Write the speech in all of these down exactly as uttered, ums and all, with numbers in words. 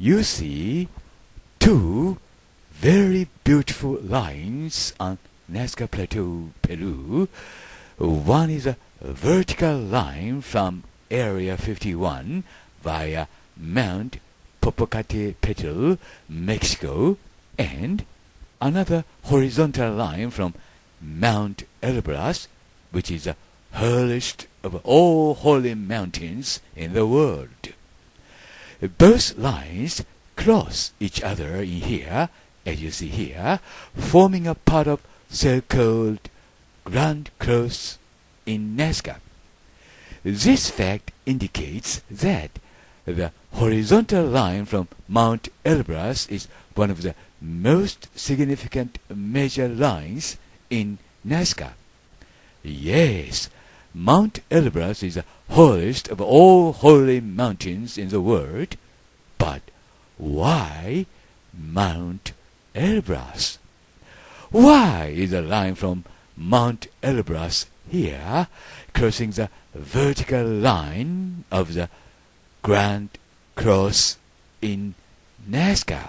you see two very beautiful lines on Nazca Plateau, Peru. One is a vertical line from Area fifty-one via Mount Popocatépetl, Mexico, and another horizontal line from Mount Elbrus, which is the highest of all holy mountains in the world. Both lines cross each other in here, as you see here, forming a part of so-called Grand Cross in Nazca. This fact indicates that the horizontal line from Mount Elbrus is one of the most significant major lines in Nazca. Yes, Mount Elbrus is the highest of all holy mountains in the world, but why Mount Elbrus? Why is the line from Mount Elbrus here crossing the vertical line of the Grand Cross in Nazca?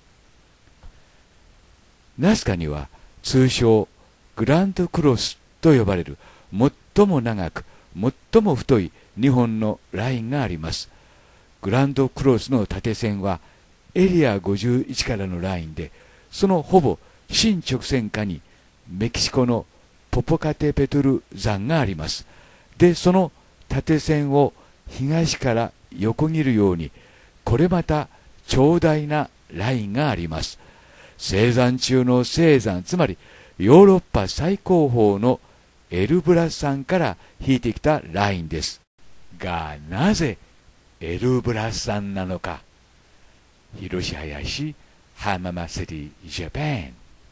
ナスカには通称グランドクロスと呼ばれる最も長く最も太いにほんのラインがあります。グランドクロスの縦線はエリアごじゅういちからのラインで、そのほぼ真直線下にメキシコのポポカテペトル山があります。で、その縦線を東から横切るように、これまた長大なラインがあります。青山中の青山、つまりヨーロッパ最高峰のエルブラス山から引いてきたラインです。が、なぜエルブラス山なのか。広志林、浜松市、ジャパン。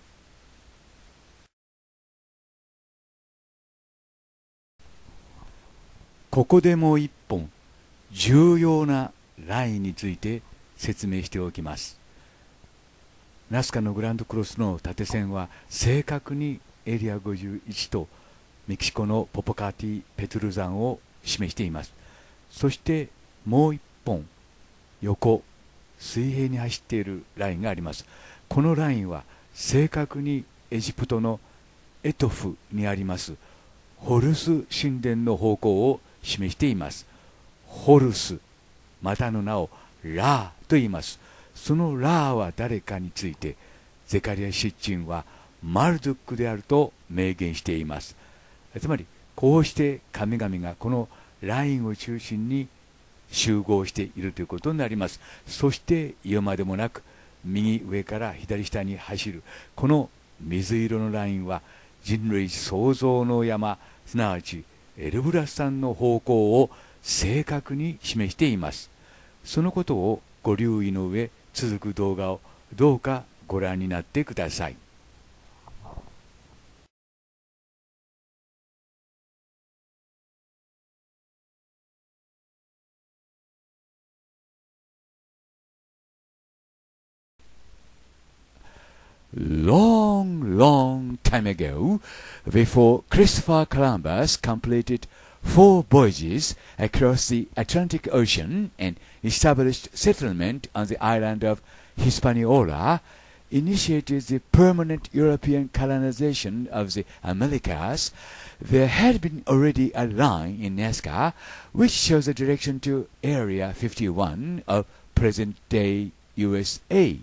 ここでもう一本重要なラインについて説明しておきます。ナスカのグランドクロスの縦線は正確にエリアごじゅういちとメキシコのポポカティペトル山を示しています。そしてもう一本横水平に走っているラインがあります。このラインは正確にエジプトのエトフにありますホルス神殿の方向を示しています。ホルス、またの名をラーと言います。そのラーは誰かについてゼカリア・シッチンはマルドゥックであると明言しています。つまりこうして神々がこのラインを中心に集合しているということになります。そして言うまでもなく右上から左下に走るこの水色のラインは人類創造の山、すなわちエルブラス山の方向を正確に示しています。そのことをご留意の上、続く動画をどうかご覧になってください。Long, long time ago, before Christopher Columbus completed four voyages across the Atlantic Ocean and established settlement on the island of Hispaniola, initiated the permanent European colonization of the Americas, there had been already a line in Nazca which shows the direction to Area fifty-one of present-day U S A.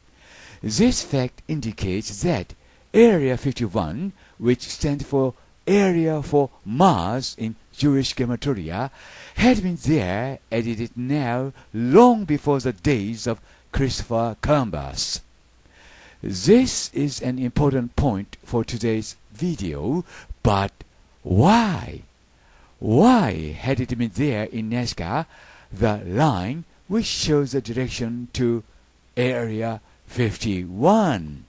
This fact indicates that Area fifty-one, which stands for Area for Mars in Jewish Gematria, had been there as it is now long before the days of Christopher Columbus. This is an important point for today's video, but why? Why had it been there in Nazca, the line which shows the direction to Area fifty-one?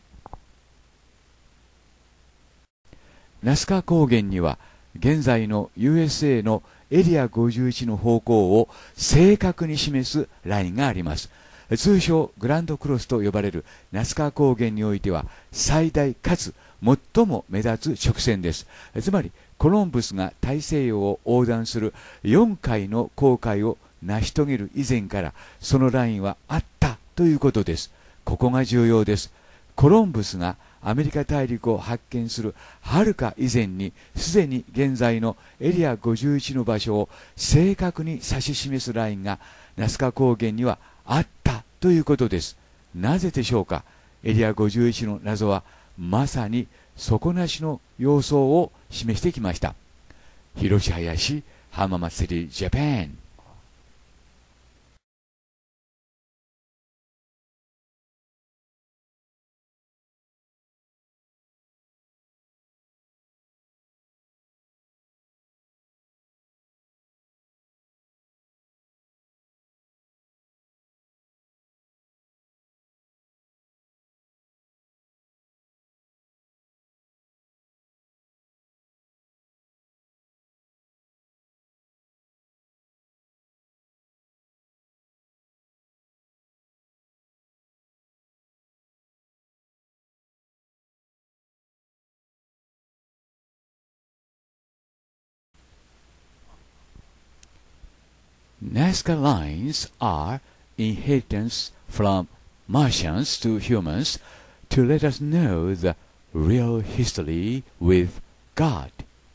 ナスカ高原には現在の ユーエスエー のエリアごじゅういちの方向を正確に示すラインがあります。通称グランドクロスと呼ばれるナスカ高原においては最大かつ最も目立つ直線です。つまりコロンブスが大西洋を横断するよんかいの航海を成し遂げる以前からそのラインはあったということです。ここが重要です。コロンブスがアメリカ大陸を発見するはるか以前に、すでに現在のエリアごじゅういちの場所を正確に指し示すラインがナスカ高原にはあったということです。なぜでしょうか。エリアごじゅういちの謎はまさに底なしの様相を示してきました。広し林浜松シティジャパン。Nazca lines are inheritance from Martians to humans to let us know the real history with God.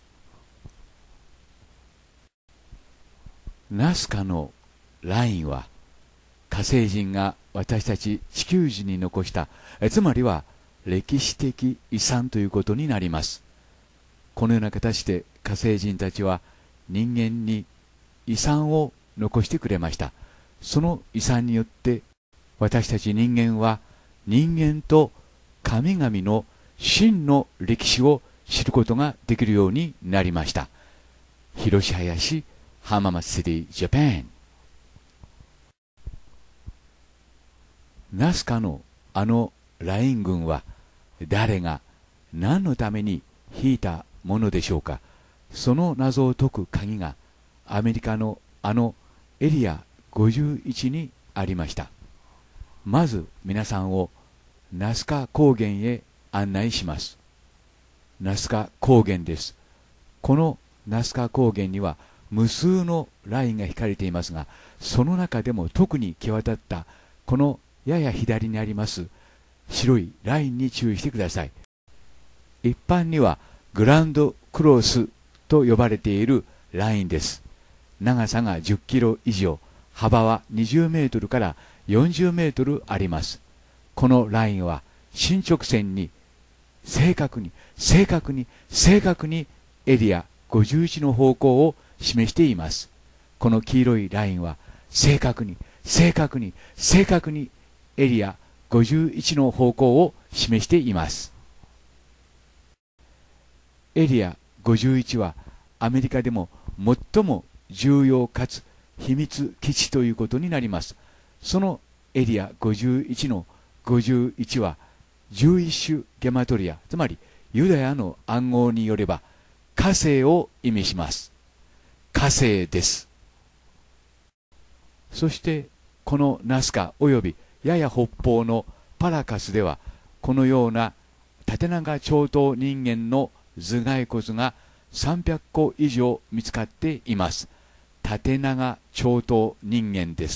ナスカのラインは火星人が私たち地球人に残した、つまりは歴史的遺産ということになります。このような形で火星人たちは人間に遺産を残してくれました。その遺産によって私たち人間は人間と神々の真の歴史を知ることができるようになりました。広し林浜松シティジャパン。ナスカのあのライン群は誰が何のために引いたものでしょうか。その謎を解く鍵がアメリカのあのエリアごじゅういちにありました。まず皆さんをナスカ高原へ案内します。ナスカ高原です。このナスカ高原には無数のラインが引かれていますが、その中でも特に際立ったこのやや左にあります白いラインに注意してください。一般にはグランドクロスと呼ばれているラインです。長さがじゅっキロ以上、幅はにじゅうメートルからよんじゅうメートルあります。このラインは進直線に正確に正確に正確にエリアごじゅういちの方向を示しています。この黄色いラインは正確に正確に正確にエリアごじゅういちの方向を示しています。エリアごじゅういちはアメリカでも最も重要かつ秘密基地ということになります。そのエリアごじゅういちのごじゅういちはじゅういち種ゲマトリア、つまりユダヤの暗号によれば火星を意味します。火星です。そしてこのナスカおよびやや北方のパラカスではこのような縦長長頭人間の頭蓋骨がさんびゃっこ以上見つかっています。縦長長頭人間です。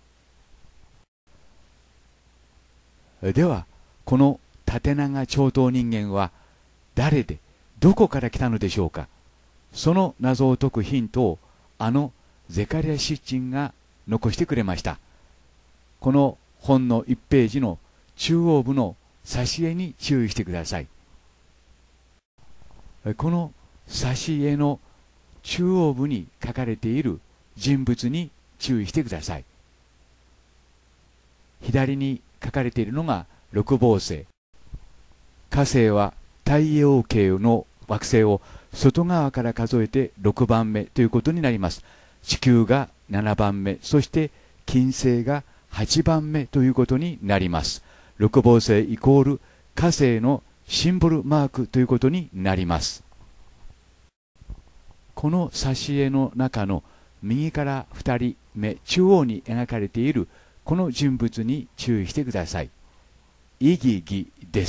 ではこの縦長長頭人間は誰でどこから来たのでしょうか。その謎を解くヒントをあのゼカリア・シッチンが残してくれました。この本のいちページの中央部の挿絵に注意してください。この挿絵の中央部に書かれている人物に注意してください。左に書かれているのが六芒星。火星は太陽系の惑星を外側から数えてろくばんめということになります。地球がななばんめ、そして金星がはちばんめということになります。六芒星イコール火星のシンボルマークということになります。この挿絵の中の右からふたりめ中央に描かれているこの人物に注意してください。イギギです。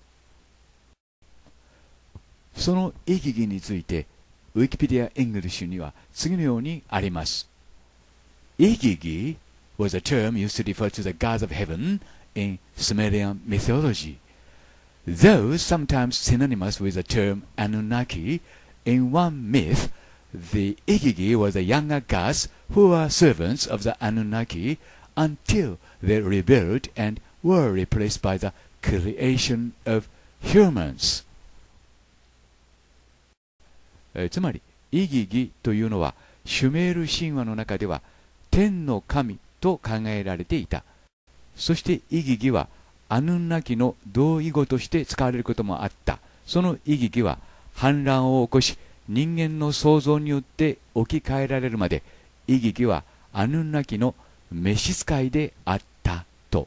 そのイギギについてウィキペディア・エングリッシュには次のようにあります。イギギ was a term used to refer to the gods of heaven in Sumerian mythology. Though sometimes synonymous with the term Anunnaki, in one myth, the Igigi were the younger gods who were servants of the Anunnaki until they rebelled and were replaced by the creation of humans. えつまり、イギギというのは、シュメール神話の中では天の神と考えられていた。そしてイギギはアヌンナキの同意語として使われることもあった。そのイギギは反乱を起こし、人間の創造によって置き換えられるまで、イギギはアヌンナキの召使いであったと。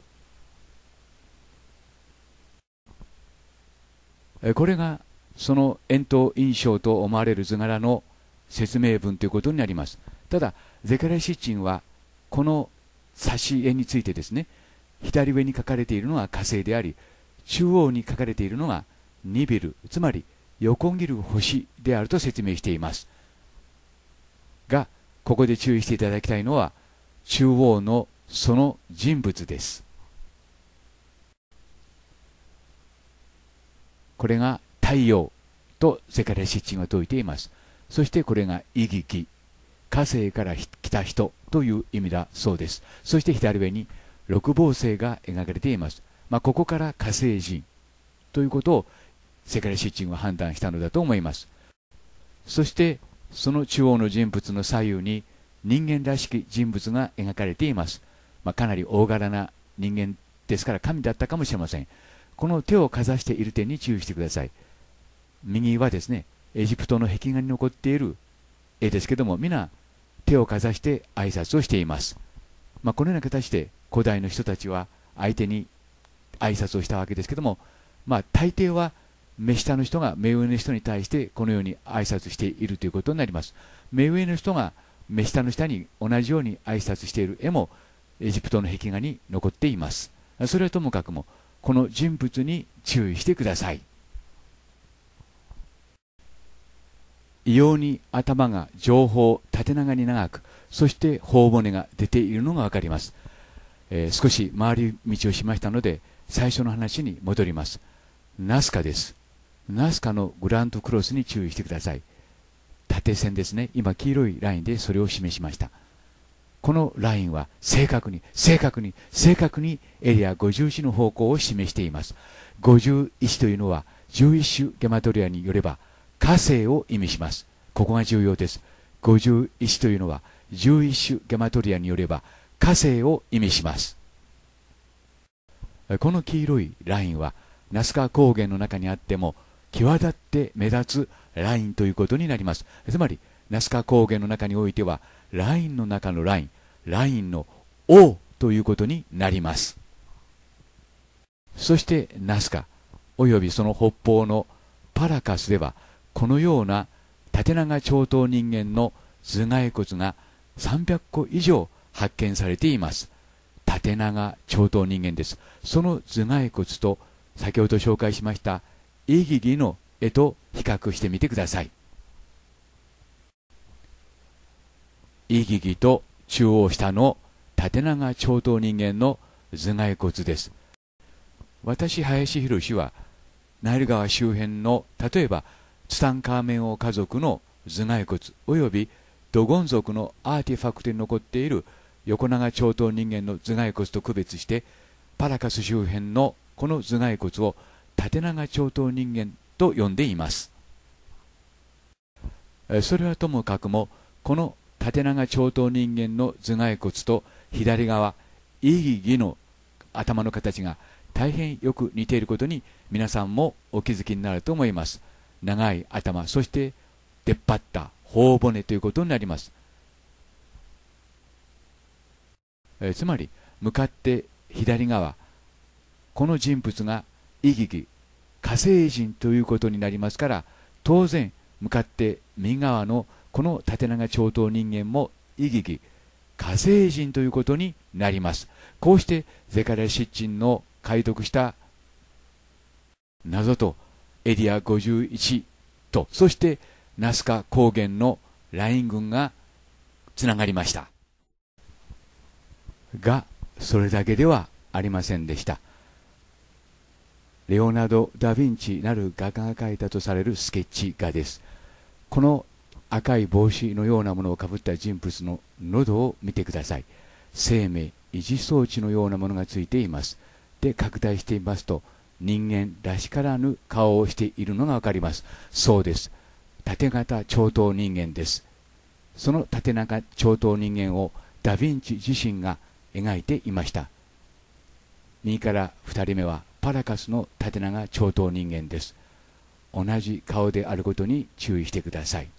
これがその円筒印象と思われる図柄の説明文ということになります。ただ、ゼカリヤシッチンはこの挿絵についてですね、左上に書かれているのは火星であり、中央に書かれているのがニビル、つまり横切る星であると説明しています。が、ここで注意していただきたいのは、中央のその人物です。これが太陽とゼカリヤシッチンは説いています。そしてこれがイギギ、火星から来た人という意味だそうです。そして左上に六芒星が描かれています。まあ、ここから火星人ということをゼカリヤシッチンは判断したのだと思います。そしてその中央の人物の左右に人間らしき人物が描かれています。まあ、かなり大柄な人間ですから神だったかもしれません。この手をかざしている点に注意してください。右はですね、エジプトの壁画に残っている絵ですけども、皆手をかざして挨拶をしています。まあ、このような形で古代の人たちは相手に挨拶をしたわけですけども、まあ、大抵は目下の人が目上の人に対してこのように挨拶しているということになります。目上の人が目下の人に同じように挨拶している絵もエジプトの壁画に残っています。それはともかくもこの人物に注意してください。異様に頭が上方、縦長に長く、そして頬骨が出ているのがわかります。えー、少し回り道をしましたので、最初の話に戻ります。ナスカです。ナスカのグラントクロスに注意してください。縦線ですね。今、黄色いラインでそれを示しました。このラインは正確に、正確に、正確にエリアごじゅういちの方向を示しています。ごじゅういちというのは、じゅういち種ゲマトリアによれば、火星を意味します。ここが重要です。ごじゅういちというのはじゅういち種ゲマトリアによれば火星を意味します。この黄色いラインはナスカ高原の中にあっても際立って目立つラインということになります。つまりナスカ高原の中においてはラインの中のライン、ラインの O ということになります。そしてナスカおよびその北方のパラカスではこのような縦長長頭人間の頭蓋骨がさんびゃっこ以上発見されています。縦長長頭人間です。その頭蓋骨と先ほど紹介しましたイギギの絵と比較してみてください。イギギと中央下の縦長長頭人間の頭蓋骨です。私、林博はナイル川周辺の例えばツタンカーメン王家族の頭蓋骨およびドゴン族のアーティファクトに残っている横長長頭人間の頭蓋骨と区別してパラカス周辺のこの頭蓋骨を縦長長頭人間と呼んでいます。それはともかくもこの縦長長頭人間の頭蓋骨と左側イギギの頭の形が大変よく似ていることに皆さんもお気づきになると思います。長い頭、そして出っ張った頬骨ということになります。えー、つまり向かって左側、この人物がイギギ、火星人ということになりますから、当然向かって右側のこの縦長長頭人間もイギギ、火星人ということになります。こうしてゼカリヤシッチンの解読した謎とエリアごじゅういちと、そしてナスカ高原のライン群がつながりました。 が、それだけではありませんでした。レオナルド・ダ・ヴィンチなる画家が描いたとされるスケッチ画です。この赤い帽子のようなものをかぶった人物の喉を見てください。生命維持装置のようなものがついています。で、拡大してみますと、人間らしからぬ顔をしているのがわかります。そうです。縦型長頭人間です。その縦長長頭人間をダ・ヴィンチ自身が描いていました。右からふたりめはパラカスの縦長長頭人間です。同じ顔であることに注意してください。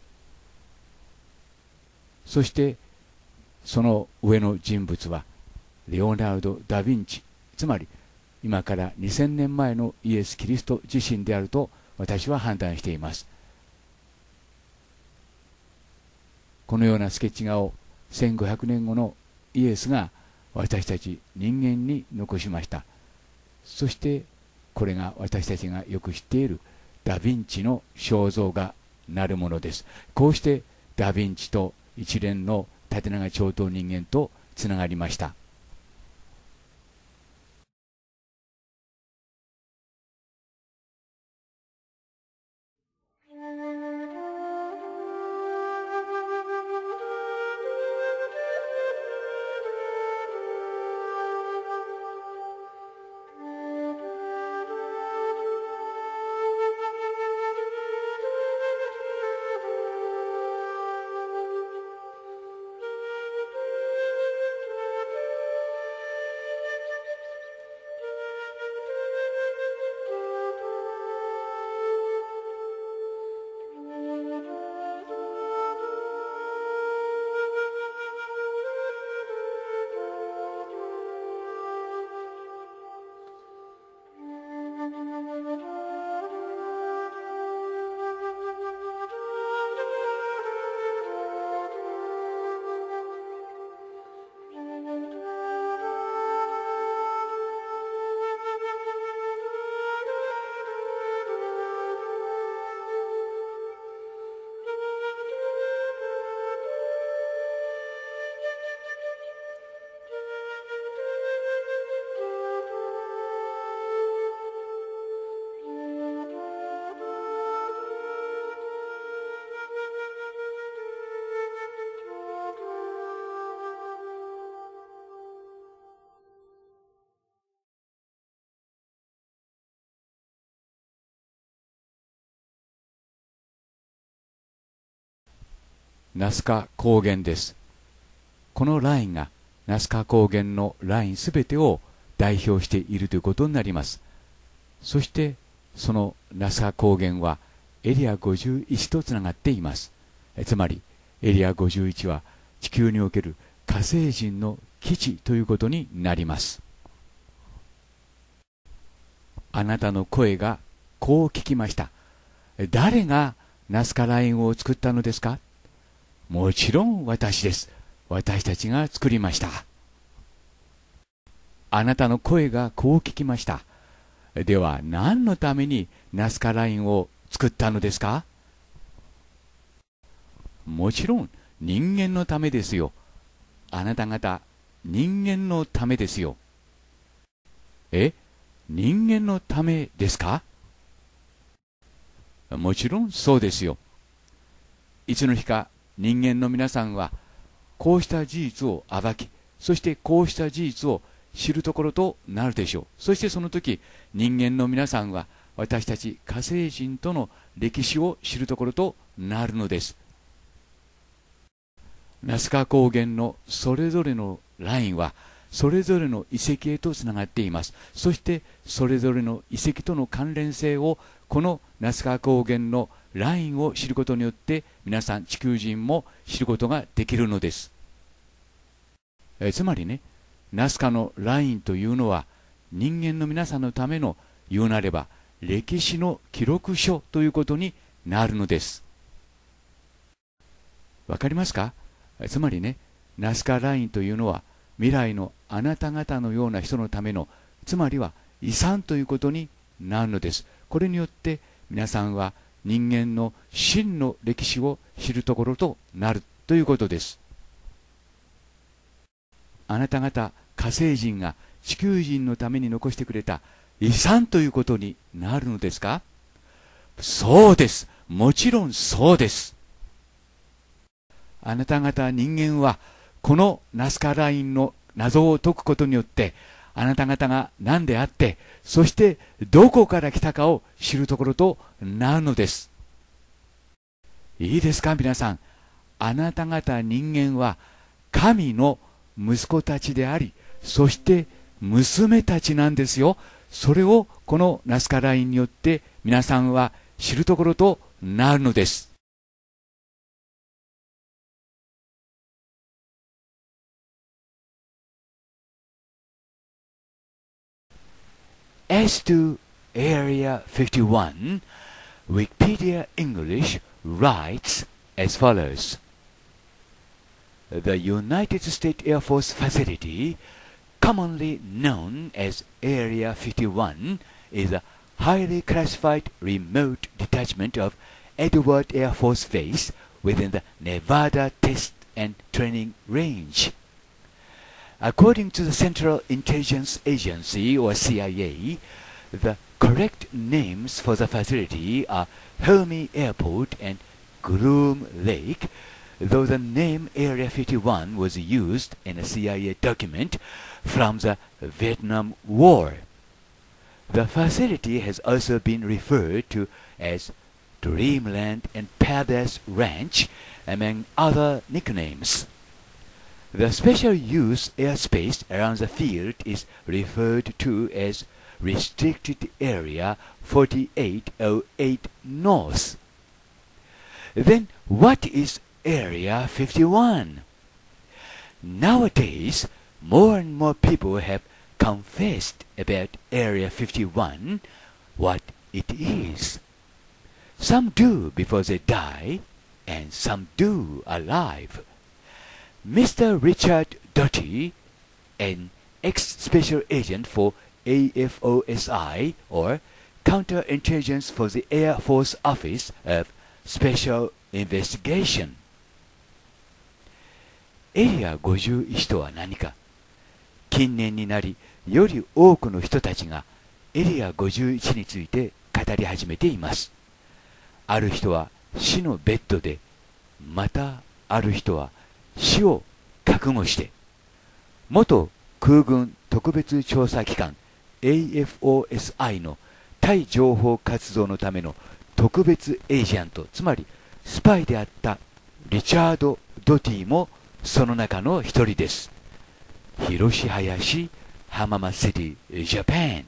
そしてその上の人物はレオナルド・ダ・ヴィンチ、つまり今からにせんねんまえのイエス・キリスト自身であると私は判断しています。このようなスケッチ画をせんごひゃくねんごのイエスが私たち人間に残しました。そしてこれが私たちがよく知っているダ・ヴィンチの肖像画なるものです。こうしてダ・ヴィンチと一連の縦長長頭人間とつながりました。ナスカ高原です。このラインがナスカ高原のラインすべてを代表しているということになります。そしてそのナスカ高原はエリアごじゅういちとつながっています。えつまりエリアごじゅういちは地球における火星人の基地ということになります。あなたの声がこう聞きました。誰がナスカラインを作ったのですか？もちろん私です。私たちが作りました。あなたの声がこう聞きました。では何のためにナスカラインを作ったのですか？もちろん人間のためですよ。あなた方人間のためですよ。え、人間のためですか？もちろんそうですよ。いつの日か人間の皆さんはこうした事実を暴き、そしてこうした事実を知るところとなるでしょう。そしてその時人間の皆さんは私たち火星人との歴史を知るところとなるのです。ナスカ高原のそれぞれのラインはそれぞれの遺跡へとつながっています。そしてそれぞれの遺跡との関連性をこのナスカ高原のラインを知ることによって皆さん地球人も知ることができるのです。えつまりね、ナスカのラインというのは人間の皆さんのための言うなれば歴史の記録書ということになるのです。わかりますか？つまりね、ナスカラインというのは未来のあなた方のような人のための、つまりは遺産ということになるのです。これによって皆さんは人間の真の歴史を知るところとなるということです。あなた方火星人が地球人のために残してくれた遺産ということになるのですか？そうです。もちろんそうです。あなた方人間はこのナスカラインの謎を解くことによって、あなた方が何であって、そしてどこから来たかを知るところとなるのです。いいですか皆さん。あなた方人間は神の息子たちであり、そして娘たちなんですよ。それをこのナスカラインによって皆さんは知るところとなるのです。As to Area fifty-one, Wikipedia English writes as follows. The United States Air Force facility, commonly known as Area fifty-one, is a highly classified remote detachment of Edwards Air Force Base within the Nevada Test and Training Range. According to the Central Intelligence Agency, or C I A, the correct names for the facility are Helmi Airport and Groom Lake, though the name Area fifty-one was used in a C I A document from the Vietnam War. The facility has also been referred to as Dreamland and Paradise Ranch, among other nicknames. The special use airspace around the field is referred to as Restricted Area forty-eight oh eight North. Then what is Area fifty-one? Nowadays, more and more people have confessed about Area fifty-one, what it is. Some do before they die, and some do alive. Mister Richard Doty, an ex-special agent for A F O S I, or Counterintelligence for the Air Force Office of Special Investigation. エリアごじゅういちとは何か。近年になり、より多くの人たちがエリアごじゅういちについて語り始めています。ある人は死のベッドで、またある人は死を覚悟して、元空軍特別調査機関 エーエフオーエスアイ の対情報活動のための特別エージェント、つまりスパイであったリチャード・ドティもその中の一人です。広し林、浜松シティ、ジャパン。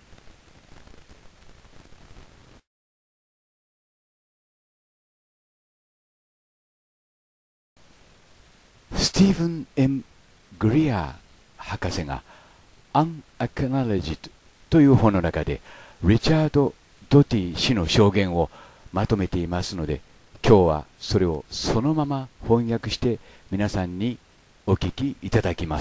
スティーブン・ M ・グリアー博士が Unacknowledged という本の中でリチャード・ドティ氏の証言をまとめていますので、今日はそれをそのまま翻訳して皆さんにお聞きいただきます。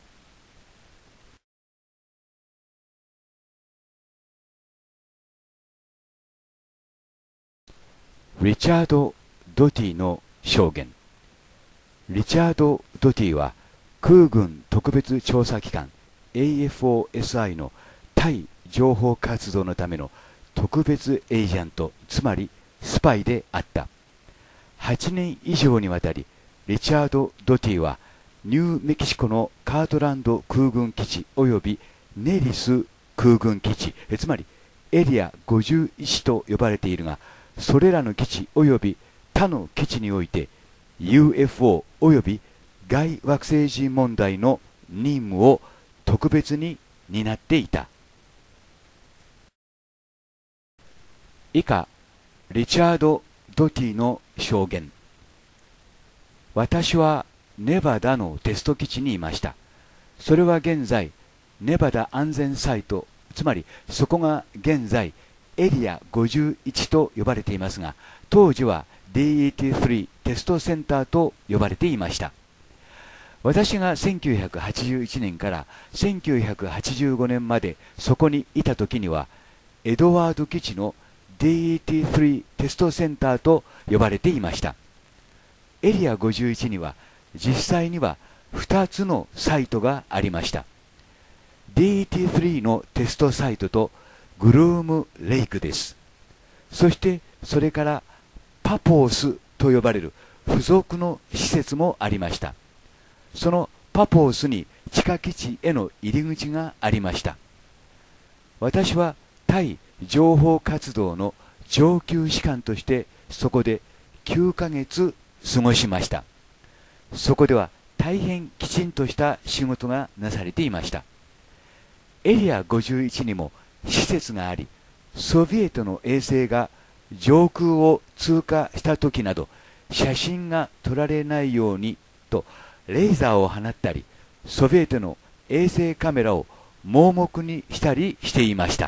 リチャード・ドティの証言。リチャード・ドティは空軍特別調査機関 エーエフオーエスアイ の対情報活動のための特別エージェント、つまりスパイであった。はちねん以上にわたり、リチャード・ドティはニューメキシコのカートランド空軍基地およびネリス空軍基地、つまりエリアごじゅういちと呼ばれているが、それらの基地および他の基地において ユーエフオー および外惑星人問題の任務を特別に担っていた。以下、リチャード・ドティの証言。私はネバダのテスト基地にいました。それは現在、ネバダ安全サイト、つまりそこが現在、エリアごじゅういちと呼ばれていますが、当時は ディーエイティースリー テストセンターと呼ばれていました。私がせんきゅうひゃくはちじゅういちねんからせんきゅうひゃくはちじゅうごねんまでそこにいた時には、エドワード基地の ディーエイティースリー テストセンターと呼ばれていました。エリアごじゅういちには実際にはふたつのサイトがありました。 ディーティースリー のテストサイトとグルームレイクです。そしてそれからパポースと呼ばれる付属の施設もありました。そのパポースに地下基地への入り口がありました。私は対情報活動の上級士官としてそこできゅうかげつ過ごしました。そこでは大変きちんとした仕事がなされていました。エリアごじゅういちにも施設があり、ソビエトの衛星が上空を通過した時など写真が撮られないようにとレーザーを放ったり、ソビエトの衛星カメラを盲目にしたりしていました。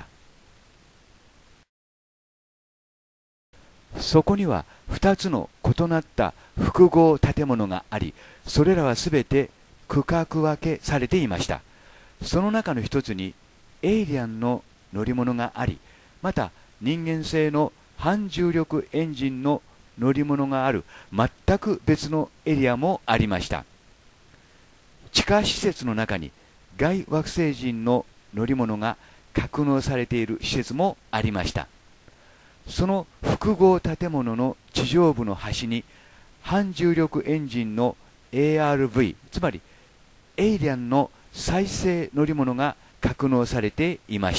そこにはふたつの異なった複合建物があり、それらはすべて区画分けされていました。その中の一つにエイリアンの乗り物があり、また人間製の反重力エンジンの乗り物がある全く別のエリアもありました。地下施設の中に外惑星人の乗り物が格納されている施設もありました。その複合建物の地上部の端に反重力エンジンの エーアールブイ、 つまりエイリアンの再生乗り物が格納されていました。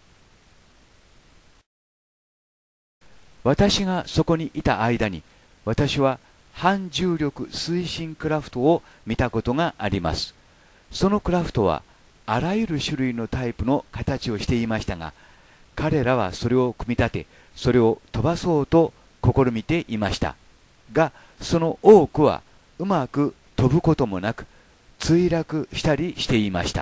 私がそこにいた間に、私は反重力推進クラフトを見たことがあります。そのクラフトはあらゆる種類のタイプの形をしていましたが、彼らはそれを組み立て、それを飛ばそうと試みていましたが、その多くはうまく飛ぶこともなく墜落したりしていました。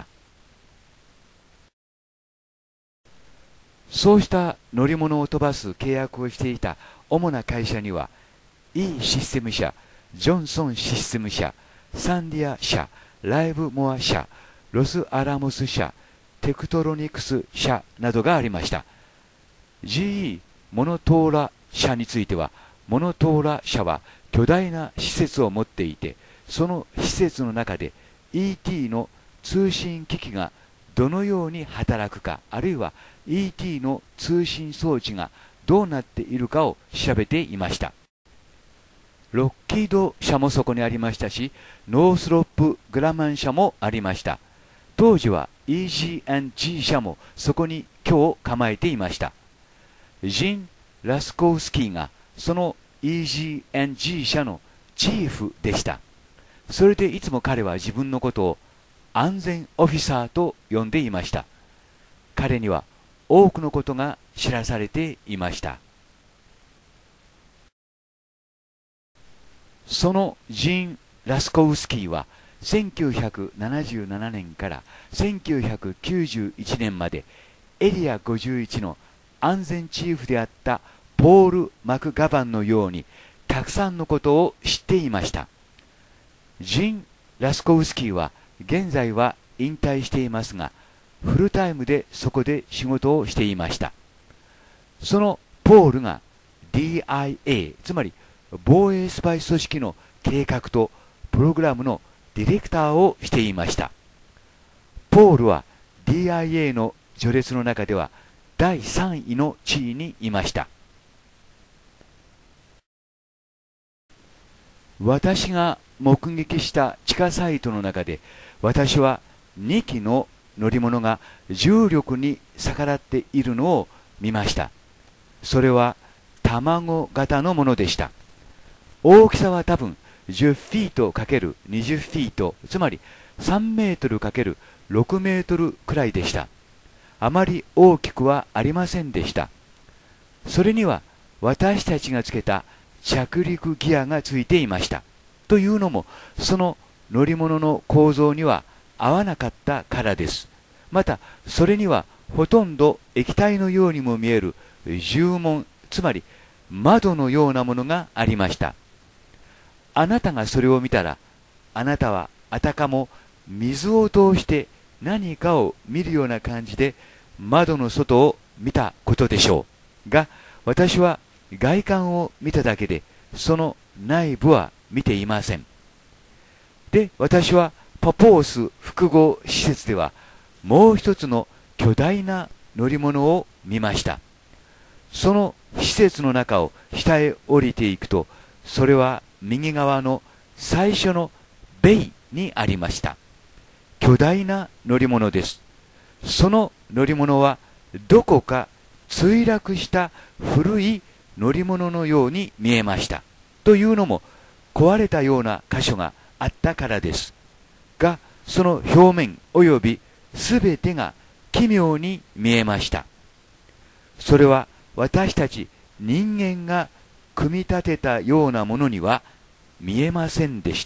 そうした乗り物を飛ばす契約をしていた主な会社には、E システム社、ジョンソンシステム社、サンディア社、ライブモア社、ロスアラモス社、テクトロニクス社などがありました。ジーイー モノトーラ社については、モノトーラ社は巨大な施設を持っていて、その施設の中で イーティー の通信機器がどのように働くか、あるいは イーティー の通信装置がどうなっているかを調べていました。ロッキード社もそこにありましたし、ノースロップ・グラマン社もありました。当時は イージーアンドジー 社もそこに居を構えていました。ジン・ラスコウスキーがその イージーアンドジー 社のチーフでした。それでいつも彼は自分のことを安全オフィサーと呼んでいました。彼には多くのことが知らされていました。そのジン・ラスコウスキーはせんきゅうひゃくななじゅうななねんからせんきゅうひゃくきゅうじゅういちねんまでエリアごじゅういちの安全チーフであったポール・マクガバンのようにたくさんのことを知っていました。ジン・ラスコウスキーは現在は引退していますが、フルタイムでそこで仕事をしていました。そのポールが ディーアイエー、 つまり防衛スパイ組織の計画とプログラムのディレクターをしていました。ポールは ディーアイエー の序列の中ではだいさんいの地位にいました。私が目撃した地下サイトの中で、私はにきの乗り物が重力に逆らっているのを見ました。それは卵型のものでした。大きさは多分じゅっフィート ×にじゅう フィート、つまりさんメートル ×ろく メートルくらいでした。あまり大きくはありませんでした。それには私たちがつけた着陸ギアがついていました。というのも、その乗り物の構造には合わなかったからです。また、それにはほとんど液体のようにも見える重門、つまり窓のようなものがありました。あなたがそれを見たら、あなたはあたかも水を通して何かを見るような感じで窓の外を見たことでしょう。が、私は外観を見ただけで、その内部は見ていません。で、私はパポース複合施設ではもう一つの巨大な乗り物を見ました。その施設の中を下へ降りていくと、それは右側の最初のベイにありました。巨大な乗り物です。その乗り物はどこか墜落した古い乗り物のように見えました。というのも、壊れたような箇所があったからです。が、その表面およびすべてが奇妙に見えました。それは私たち人間が組み立てたようなものには見えませんでした。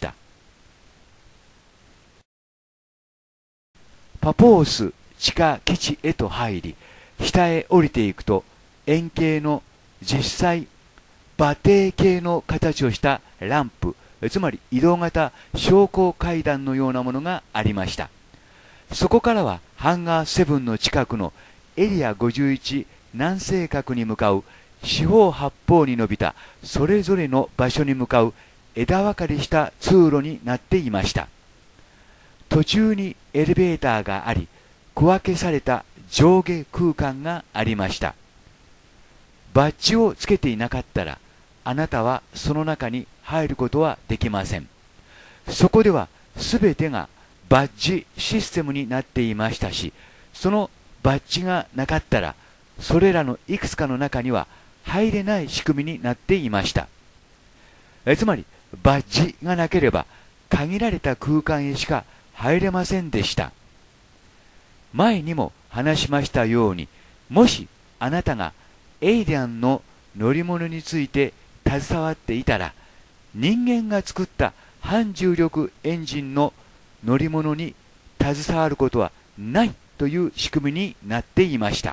パポース地下基地へと入り、下へ降りていくと、円形の実際馬蹄形の形をしたランプ、つまり移動型昇降階段のようなものがありました。そこからはハンガーセブンの近くのエリアごじゅういち南西角に向かう四方八方に伸びたそれぞれの場所に向かう枝分かれした通路になっていました。途中にエレベーターがあり、小分けされた上下空間がありました。バッジをつけていなかったら、あなたはその中に入ることはできません。そこではすべてがバッジシステムになっていましたし、そのバッジがなかったら、それらのいくつかの中には入れない仕組みになっていました。えつまり、バッジがなければ限られた空間へしか入れませんでした。前にも話しましたように、もしあなたがエイリアンの乗り物について携わっていたら、人間が作った反重力エンジンの乗り物に携わることはないという仕組みになっていました。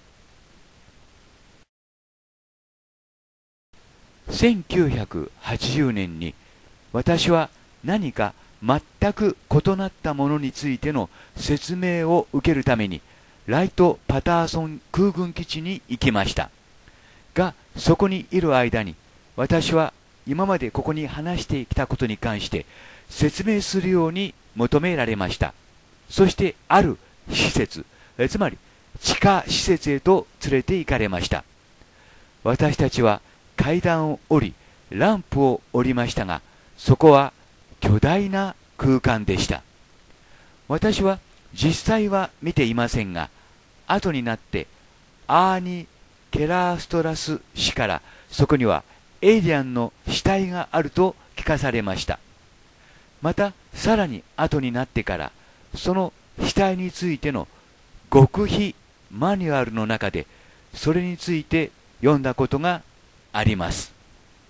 せんきゅうひゃくはちじゅうねんに私は何か全く異なったものについての説明を受けるためにライト・パターソン空軍基地に行きました。が、そこにいる間に私は今までここに話してきたことに関して説明するように求められました。そしてある施設、つまり地下施設へと連れて行かれました。私たちは階段を降り、ランプを降りましたが、そこは巨大な空間でした。私は実際は見ていませんが、後になってアーニ・ケラーストラス氏からそこにはエイリアンの死体があると聞かされました。またさらに後になってからその死体についての極秘マニュアルの中でそれについて読んだことがあります。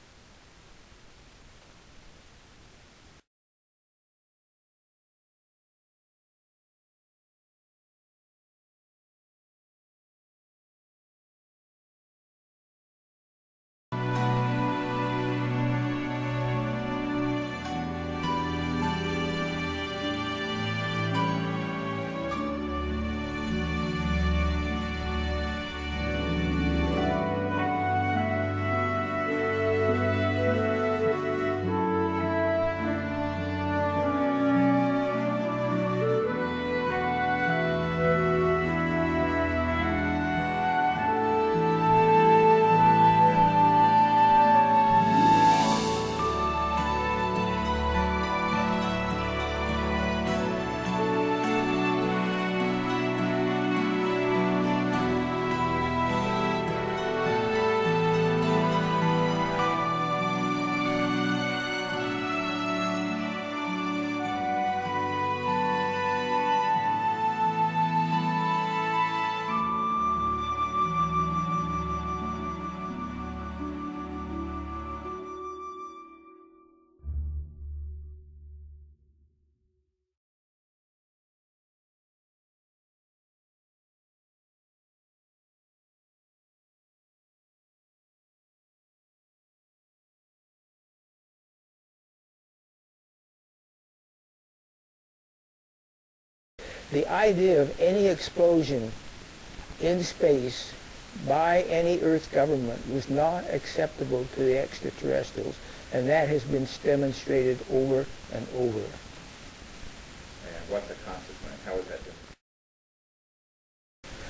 The idea of any explosion in space by any Earth government was not acceptable to the extraterrestrials, and that has been demonstrated over and over. And what's the consequence? How is that different?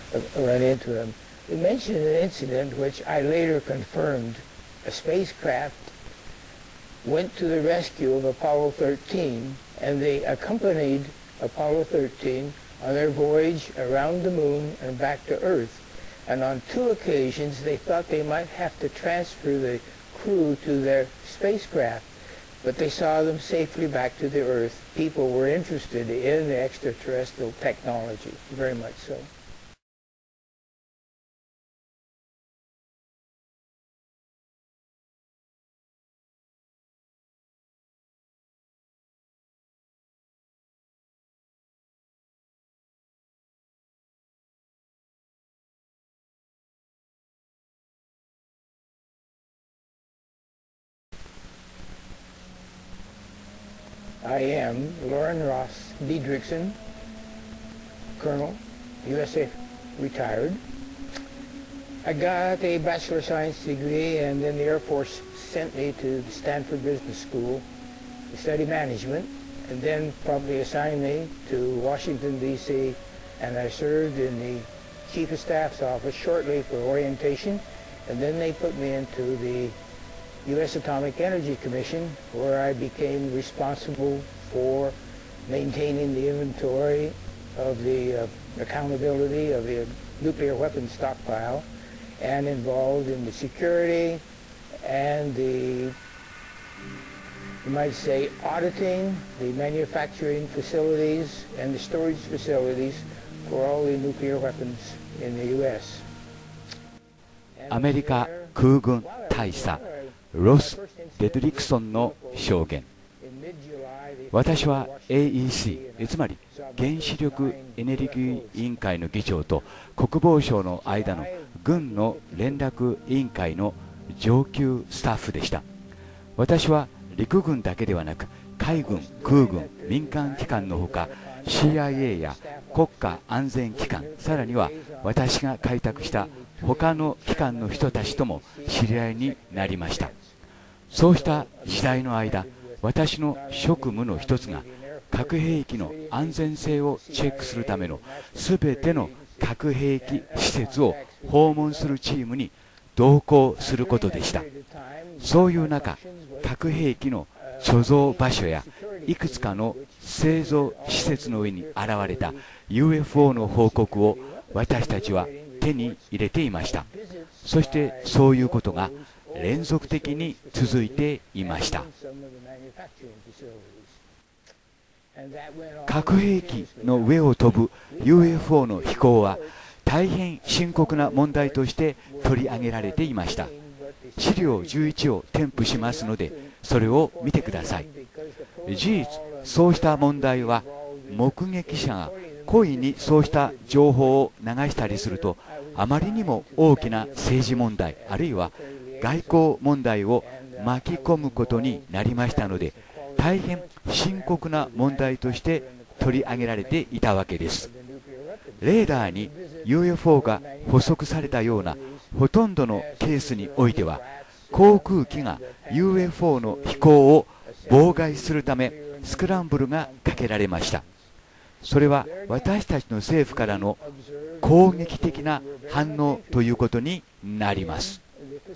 run into them. We mentioned an incident which I later confirmed. A spacecraft went to the rescue of Apollo thirteen, and they accompanied Apollo thirteen on their voyage around the moon and back to Earth. And on two occasions, they thought they might have to transfer the crew to their spacecraft, but they saw them safely back to the Earth. People were interested in the extraterrestrial technology, very much so. I am Lauren Ross Diedrichson, Colonel, U S A retired. I got a Bachelor of Science degree, and then the Air Force sent me to the Stanford Business School to study management, and then promptly assigned me to Washington, D C, and I served in the Chief of Staff's office shortly for orientation, and then they put me into the U S Atomic Energy Commission, where I became responsible for maintaining the inventory of the uh, accountability of the nuclear weapons stockpile, and involved in the security and the, you might say, auditing the manufacturing facilities and the storage facilities for all the nuclear weapons in the U S. アメリカ空軍大佐ロス・デドリクソンの証言。私は エーイーシー、つまり原子力エネルギー委員会の議長と国防省の間の軍の連絡委員会の上級スタッフでした。私は陸軍だけではなく海軍、空軍、民間機関のほか シーアイエー や国家安全機関、さらには私が開拓した他の機関の人たちとも知り合いになりました。そうした時代の間、私の職務の一つが核兵器の安全性をチェックするためのすべての核兵器施設を訪問するチームに同行することでした。そういう中、核兵器の貯蔵場所やいくつかの製造施設の上に現れた ユーエフオー の報告を私たちは手に入れていました。そしてそういうことが連続的に続いていました。核兵器の上を飛ぶ ユーエフオー の飛行は大変深刻な問題として取り上げられていました。資料じゅういちを添付しますので、それを見てください。事実、そうした問題は目撃者が故意にそうした情報を流したりすると、あまりにも大きな政治問題、あるいは外交問題を巻き込むことになりましたので、大変深刻な問題として取り上げられていたわけです。レーダーに ユーエフオー が捕捉されたようなほとんどのケースにおいては、航空機が ユーエフオー の飛行を妨害するためスクランブルがかけられました。それは私たちの政府からの攻撃的な反応ということになります。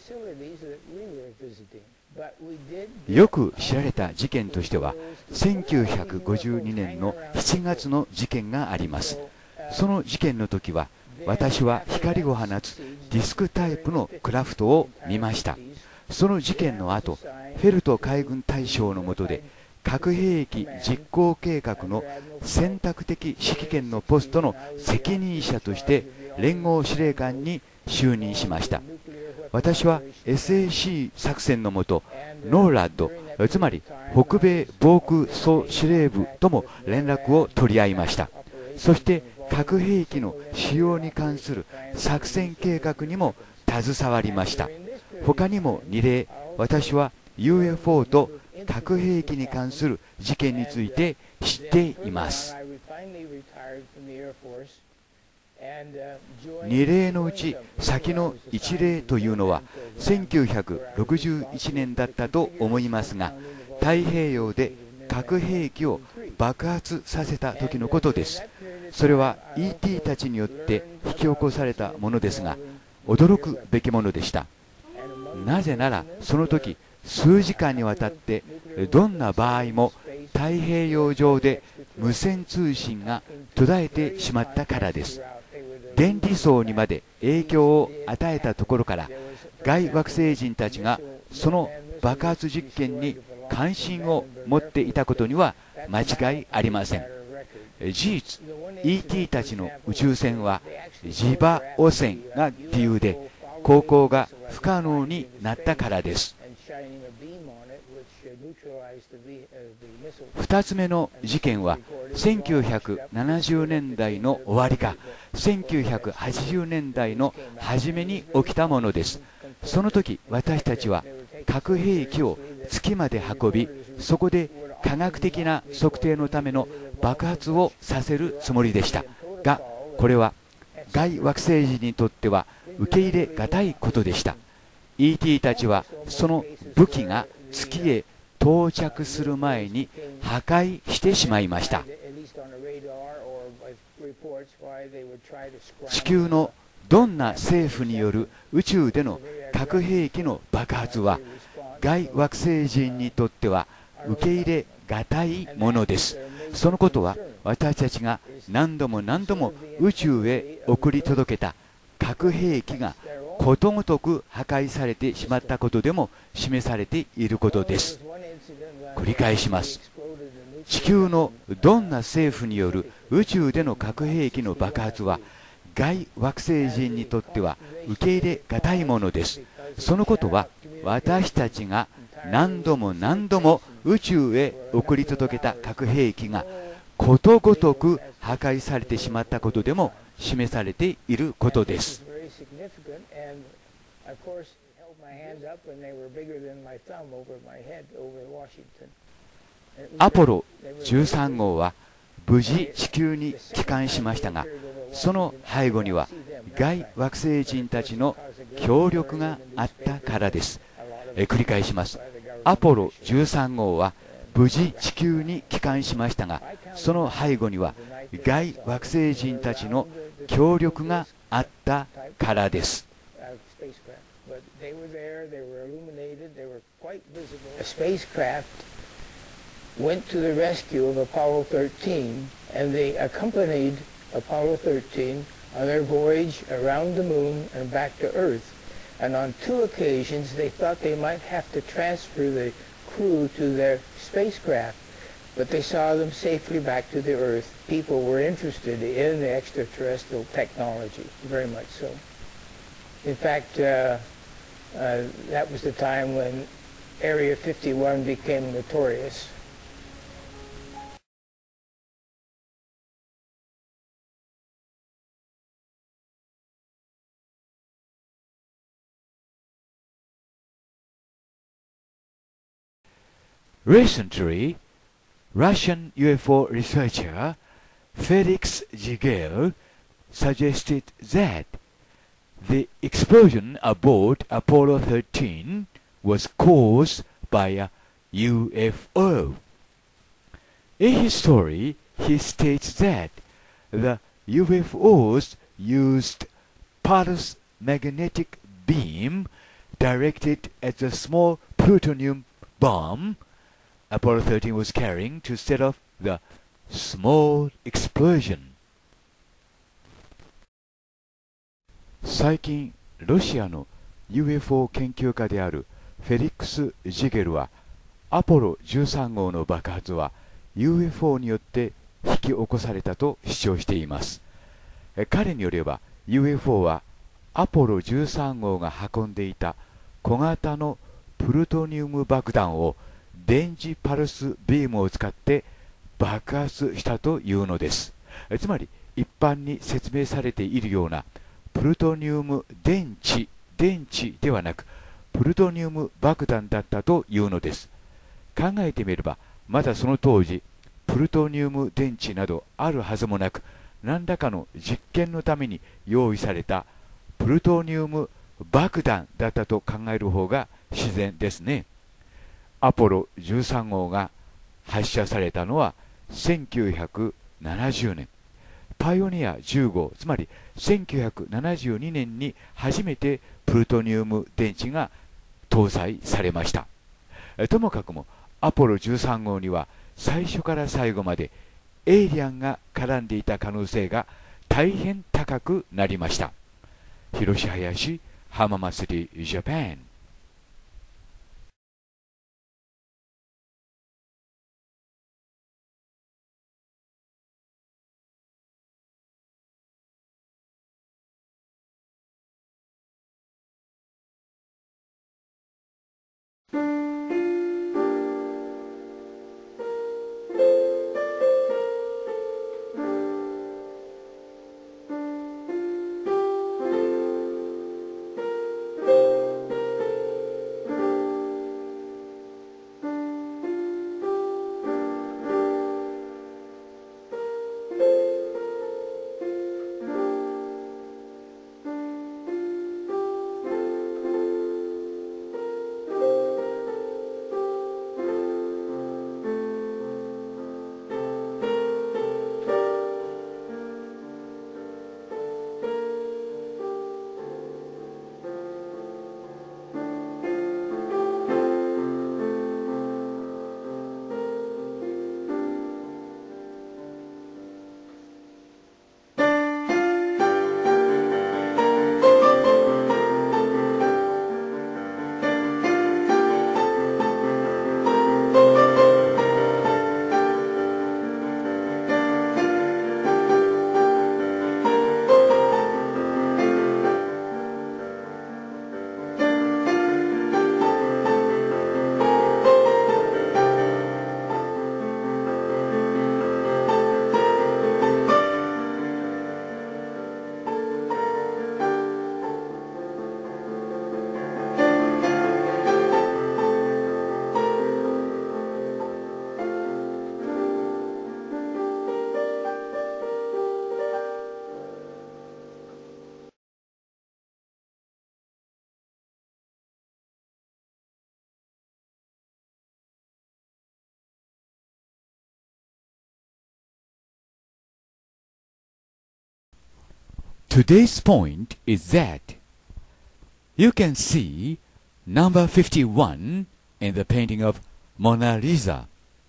よく知られた事件としてはせんきゅうひゃくごじゅうにねんのしちがつの事件があります。その事件の時は私は光を放つディスクタイプのクラフトを見ました。その事件の後、フェルト海軍大将の下で核兵器実行計画の選択的指揮権のポストの責任者として連合司令官に就任しました。私は エスエーシー 作戦のもと、ノーラッド、つまり北米防空総司令部とも連絡を取り合いました。そして核兵器の使用に関する作戦計画にも携わりました。他にもに例、私は ユーエフオー と核兵器に関する事件について知っています。に例のうち先のいち例というのはせんきゅうひゃくろくじゅういちねんだったと思いますが、太平洋で核兵器を爆発させた時のことです。それは イーティー たちによって引き起こされたものですが、驚くべきものでした。なぜならその時数時間にわたってどんな場合も太平洋上で無線通信が途絶えてしまったからです。電離層にまで影響を与えたところから、外惑星人たちがその爆発実験に関心を持っていたことには間違いありません。事実 イーティー たちの宇宙船は磁場汚染が理由で航行が不可能になったからです。ふたつめの事件はせんきゅうひゃくななじゅうねんだいの終わりかせんきゅうひゃくはちじゅうねんだいの初めに起きたものです。その時私たちは核兵器を月まで運び、そこで科学的な測定のための爆発をさせるつもりでしたが、これは外惑星人にとっては受け入れがたいことでした。 イーティー たちはその武器が月へ到着する前に破壊してしまいました。地球のどんな政府による宇宙での核兵器の爆発は外惑星人にとっては受け入れがたいものです。そのことは私たちが何度も何度も宇宙へ送り届けた核兵器がことごとく破壊されてしまったことでも示されていることです。繰り返します。地球のどんな政府による宇宙での核兵器の爆発は外惑星人にとっては受け入れがたいものです。そのことは私たちが何度も何度も宇宙へ送り届けた核兵器がことごとく破壊されてしまったことでも示されていることです。アポロじゅうさん号は無事地球に帰還しましたが、その背後には外惑星人たちの協力があったからです。え繰り返します。アポロじゅうさん号は無事地球に帰還しましたが、その背後には外惑星人たちの協力があったからです。 went to the rescue of Apollo thirteen, and they accompanied Apollo thirteen on their voyage around the moon and back to Earth. And on two occasions they thought they might have to transfer the crew to their spacecraft, but they saw them safely back to the Earth. People were interested in the extraterrestrial technology, very much so. In fact, uh, uh, that was the time when Area fifty-one became notorious. Recently, Russian U F O researcher Felix Zhigel suggested that the explosion aboard Apollo thirteen was caused by a U F O. In his story, he states that the U F Os used pulse magnetic beam directed at the small plutonium bomb Apollo thirteen was carrying to set off the small explosion. 最近ロシアの ユーエフオー 研究家であるフェリックス・ジゲルはアポロじゅうさん号の爆発は ユーエフオー によって引き起こされたと主張しています。彼によれば ユーエフオー はアポロじゅうさん号が運んでいた小型のプルトニウム爆弾を電磁パルスビームを使って爆発したというのです。つまり一般に説明されているようなプルトニウム電池電池ではなくプルトニウム爆弾だったというのです。考えてみればまだその当時プルトニウム電池などあるはずもなく、何らかの実験のために用意されたプルトニウム爆弾だったと考える方が自然ですね。アポロじゅうさん号が発射されたのはせんきゅうひゃくななじゅうねん、パイオニアじゅうご、つまりせんきゅうひゃくななじゅうにねんに初めてプルトニウム電池が搭載されました。ともかくもアポロじゅうさん号には最初から最後までエイリアンが絡んでいた可能性が大変高くなりました。広林浜祭りジャパン。Today's point is that you can see number fifty-one in the painting of Mona Lisa.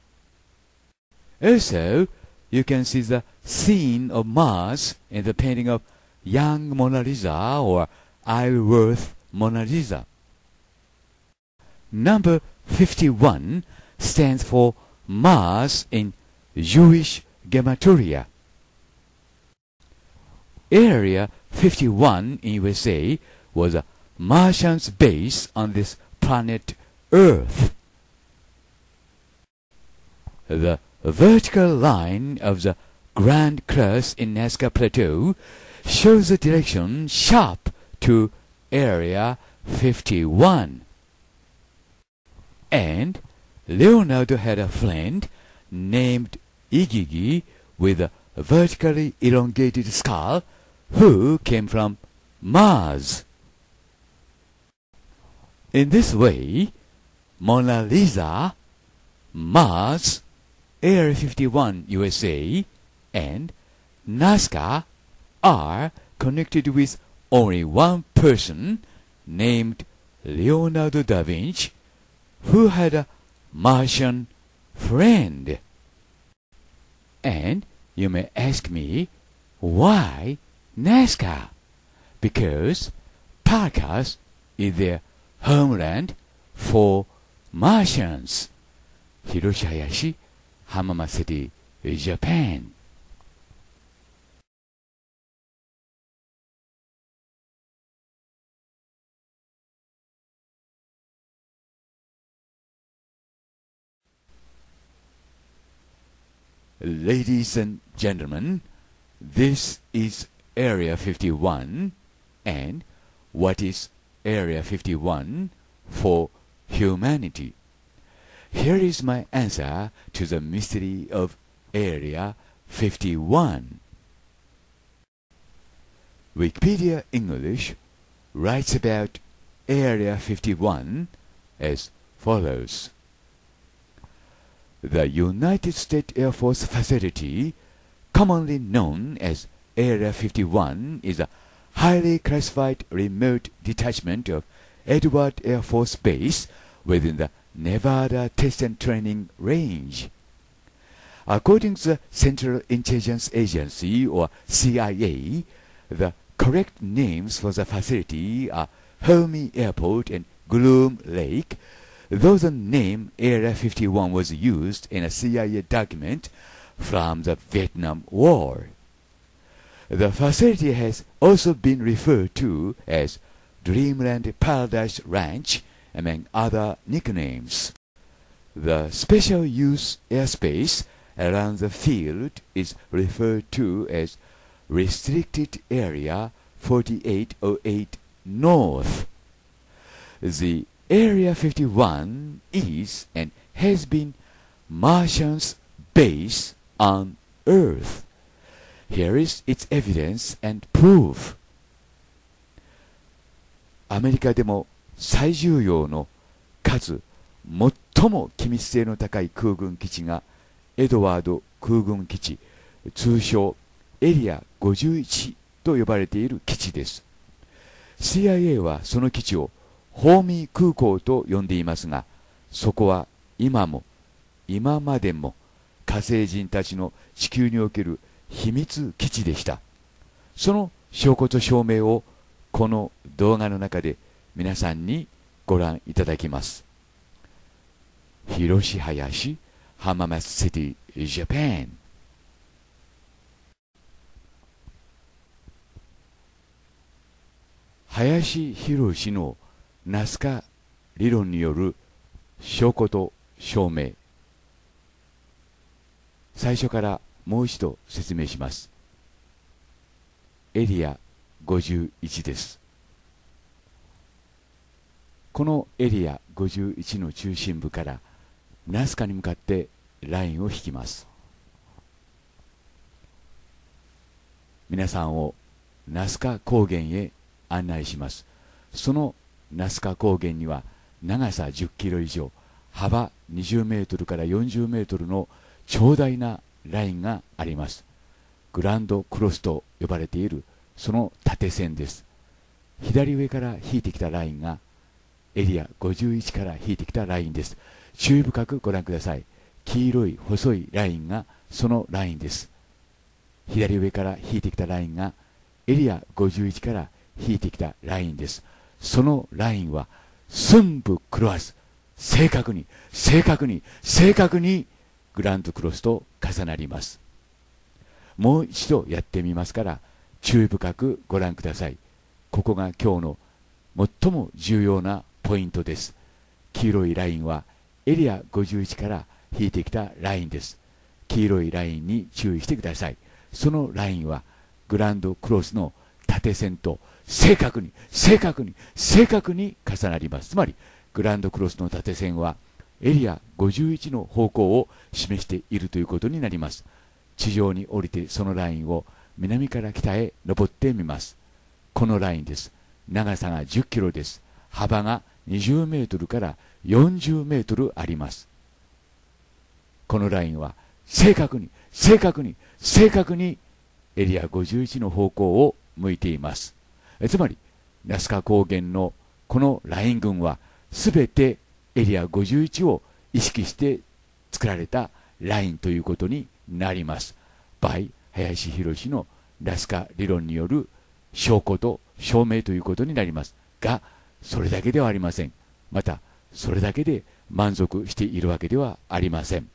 Also, you can see the scene of Mars in the painting of Young Mona Lisa or Isleworth Mona Lisa. Number fifty-one stands for Mars in Jewish gematria. Area fifty-one in U S A was a Martian's base on this planet Earth. The vertical line of the Grand Cross in Nazca Plateau shows the direction sharp to Area fifty-one. And Leonardo had a friend named Igigi with a vertically elongated skull who came from Mars. In this way, Mona Lisa, Mars, Area fifty-one U S A, and Nazca are connected with only one person named Leonardo da Vinci, who had a Martian friend. And you may ask me, why Nazca? Because Paracas is their homeland for Martians. Hiroshi Hayashi, Hamama City, Japan. Ladies and gentlemen, this is Area fifty-one, and what is Area fifty-one for humanity? Here is my answer to the mystery of Area fifty-one. Wikipedia English writes about Area fifty-one as follows. The United States Air Force facility, commonly known as Area fifty-one, is a highly classified remote detachment of Edward Air Force Base within the Nevada Test and Training Range. According to the Central Intelligence Agency, or C I A, the correct names for the facility are Helmi Airport and Groom Lake, though the name Area fifty-one was used in a C I A document from the Vietnam War. The facility has also been referred to as Dreamland Paradise Ranch, among other nicknames. The special use airspace around the field is referred to as Restricted Area forty-eight oh eight North. The Area fifty-one is and has been Martians' base on Earth. Here is its evidence and proof. アメリカでも最重要のかつ最も機密性の高い空軍基地がエドワード空軍基地、通称エリアごじゅういちと呼ばれている基地です。シーアイエー はその基地をホーミー空港と呼んでいますが、そこは今も今までも火星人たちの地球における秘密基地でした。その証拠と証明をこの動画の中で皆さんにご覧いただきます。広し林、浜松シティ、ジャパン。林博士のナスカ理論による証拠と証明。最初からもう一度説明します。エリアごじゅういちです。このエリアごじゅういちの中心部からナスカに向かってラインを引きます。皆さんをナスカ高原へ案内します。そのナスカ高原には長さじゅっキロ以上、幅にじゅうメートルからよんじゅうメートルの長大なラインがあります。グランドクロスと呼ばれているその縦線です。左上から引いてきたラインがエリアごじゅういちから引いてきたラインです。注意深くご覧ください。黄色い細いラインがそのラインです。左上から引いてきたラインがエリアごじゅういちから引いてきたラインです。そのラインは寸分狂わず正確に正確に正確にグランドクロスと重なります。もう一度やってみますから注意深くご覧ください。ここが今日の最も重要なポイントです。黄色いラインはエリアごじゅういちから引いてきたラインです。黄色いラインに注意してください。そのラインはグランドクロスの縦線と正確に正確に正確に重なります。つまりグランドクロスの縦線はエリアごじゅういちの方向を示しているということになります。地上に降りてそのラインを南から北へ登ってみます。このラインです。長さがじゅっキロです。幅がにじゅうメートルからよんじゅうメートルあります。このラインは正確に正確に正確にエリアごじゅういちの方向を向いています。えつまりナスカ高原のこのライン群はすべてエリアごじゅういちを意識して作られたラインということになります。by 林博のナスカ理論による証拠と証明ということになりますが、それだけではありません。またそれだけで満足しているわけではありません。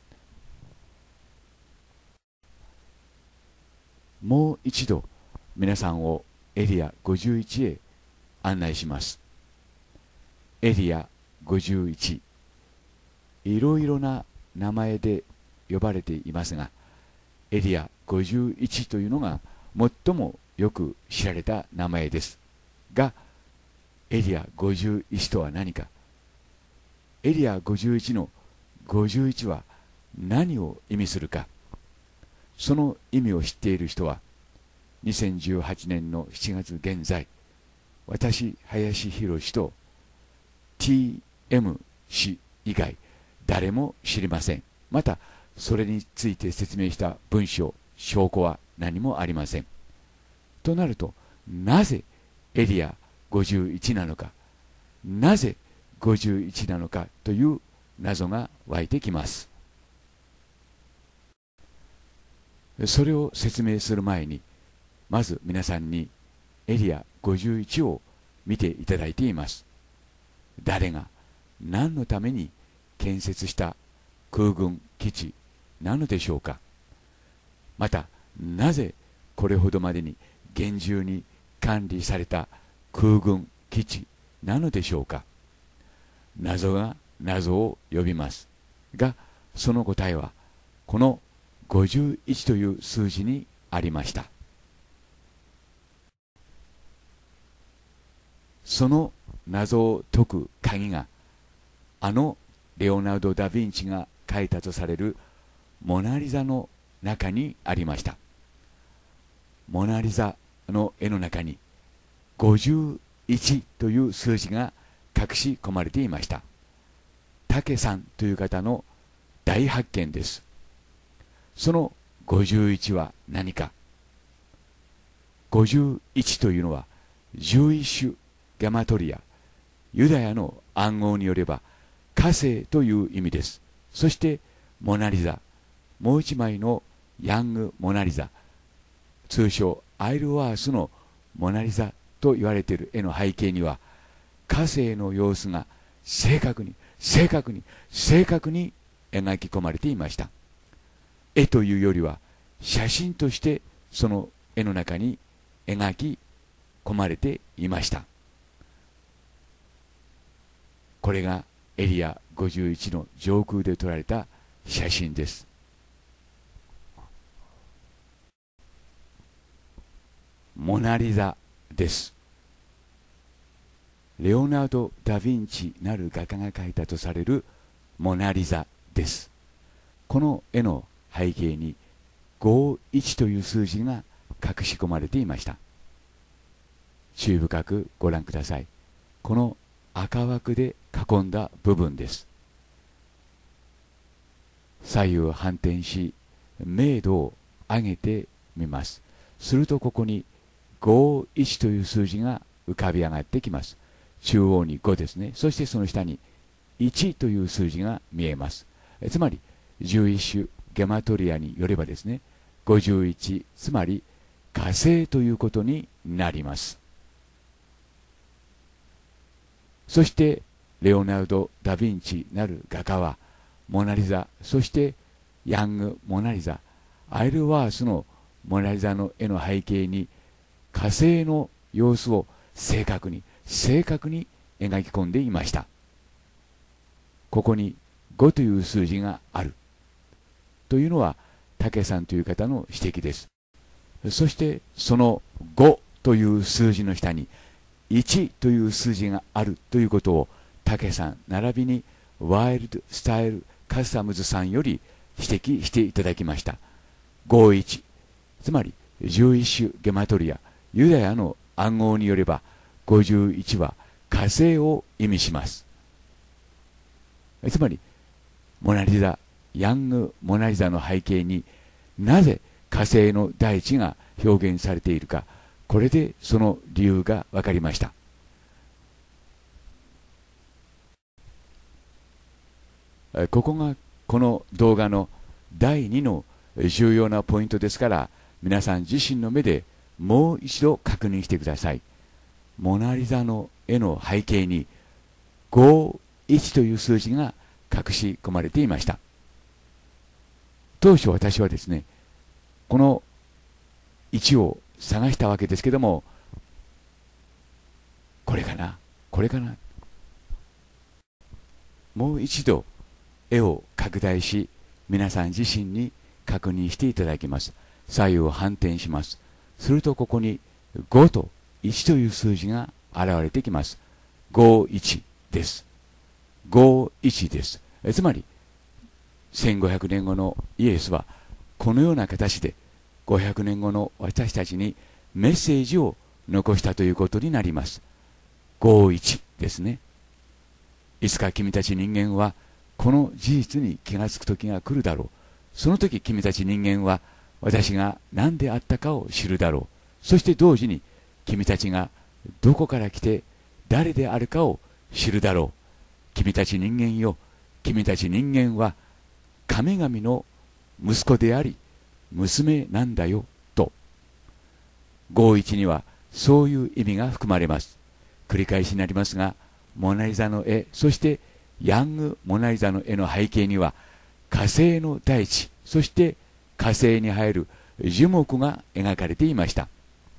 もう一度皆さんをエリアごじゅういちへ案内します。エリアごじゅういち、いろいろな名前で呼ばれていますが、エリアごじゅういちというのが最もよく知られた名前ですが、エリアごじゅういちとは何か。エリアごじゅういちのごじゅういちは何を意味するか。その意味を知っている人はにせんじゅうはちねんのしちがつ現在、私林博と ティーエム 氏以外誰も知りません。 またそれについて説明した文章、証拠は何もありません。となると、なぜエリアごじゅういちなのか、なぜごじゅういちなのかという謎が湧いてきます。それを説明する前に、まず皆さんにエリアごじゅういちを見ていただいています。誰が何のために建設した空軍基地なのでしょうか。またなぜこれほどまでに厳重に管理された空軍基地なのでしょうか。謎が謎を呼びますが、その答えはこのごじゅういちという数字にありました。その謎を解く鍵が、あのレオナルド・ダ・ヴィンチが描いたとされるモナ・リザの中にありました。モナ・リザの絵の中にごじゅういちという数字が隠し込まれていました。武さんという方の大発見です。そのごじゅういちは何か。ごじゅういちというのはジュイッシュ・ガマトリア、ユダヤの暗号によれば火星という意味です。そしてモナ・リザ、もう一枚のヤング・モナ・リザ、通称アイルワースのモナ・リザと言われている絵の背景には、火星の様子が正確に正確に正確に描き込まれていました。絵というよりは写真としてその絵の中に描き込まれていました。これがエリアごじゅういちの上空で撮られた写真です。モナ・リザです。レオナルド・ダ・ヴィンチなる画家が描いたとされるモナ・リザです。この絵の背景にごじゅういちという数字が隠し込まれていました。注意深くご覧ください。この赤枠で囲んだ部分です。左右反転し明度を上げてみます。するとここにごじゅういちという数字が浮かび上がってきます。中央にごですね。そしてその下にいちという数字が見えます。えつまりジュイッシュ・ゲマトリアによればですね、ごじゅういち、つまり火星ということになります。そしてレオナルド・ダ・ヴィンチなる画家はモナ・リザ、そしてヤング・モナ・リザ、アイルワースのモナ・リザの絵の背景に火星の様子を正確に正確に描き込んでいました。ここにごという数字があるというのは武さんという方の指摘です。そしてそのごという数字の下にいちという数字があるということを武さん並びにワイルドスタイルカスタムズさんより指摘していただきました。ごじゅういち、つまりジュイッシュ・ゲマトリア、ユダヤの暗号によればごじゅういちは火星を意味します。つまりモナ・リザ、ヤング・モナ・リザの背景になぜ火星の大地が表現されているか、これでその理由が分かりました。ここがこの動画のだいにの重要なポイントですから、皆さん自身の目でもう一度確認してください。モナ・リザの絵の背景にごじゅういちという数字が隠し込まれていました。当初私はですね、このいちを探したわけですけども、これかなこれかなもう一度絵を拡大し、皆さん自身に確認していただきます。左右を反転します。するとここにごといちという数字が現れてきます。ごじゅういちです。ごじゅういちです。えつまりせんごひゃくねんごのイエスはこのような形でごひゃくねんごの私たちにメッセージを残したということになります。ごじゅういちですね。いつか君たち人間はこの事実に気がつく時が来るだろう。その時君たち人間は私が何であったかを知るだろう。そして同時に君たちがどこから来て誰であるかを知るだろう。君たち人間よ、君たち人間は神々の息子であり娘なんだよと。ごいちにはそういう意味が含まれます。繰り返しになりますが、モナリザの絵、そしてヤング・モナリザの絵の背景には火星の大地、そして火星に入る樹木が描かれていました。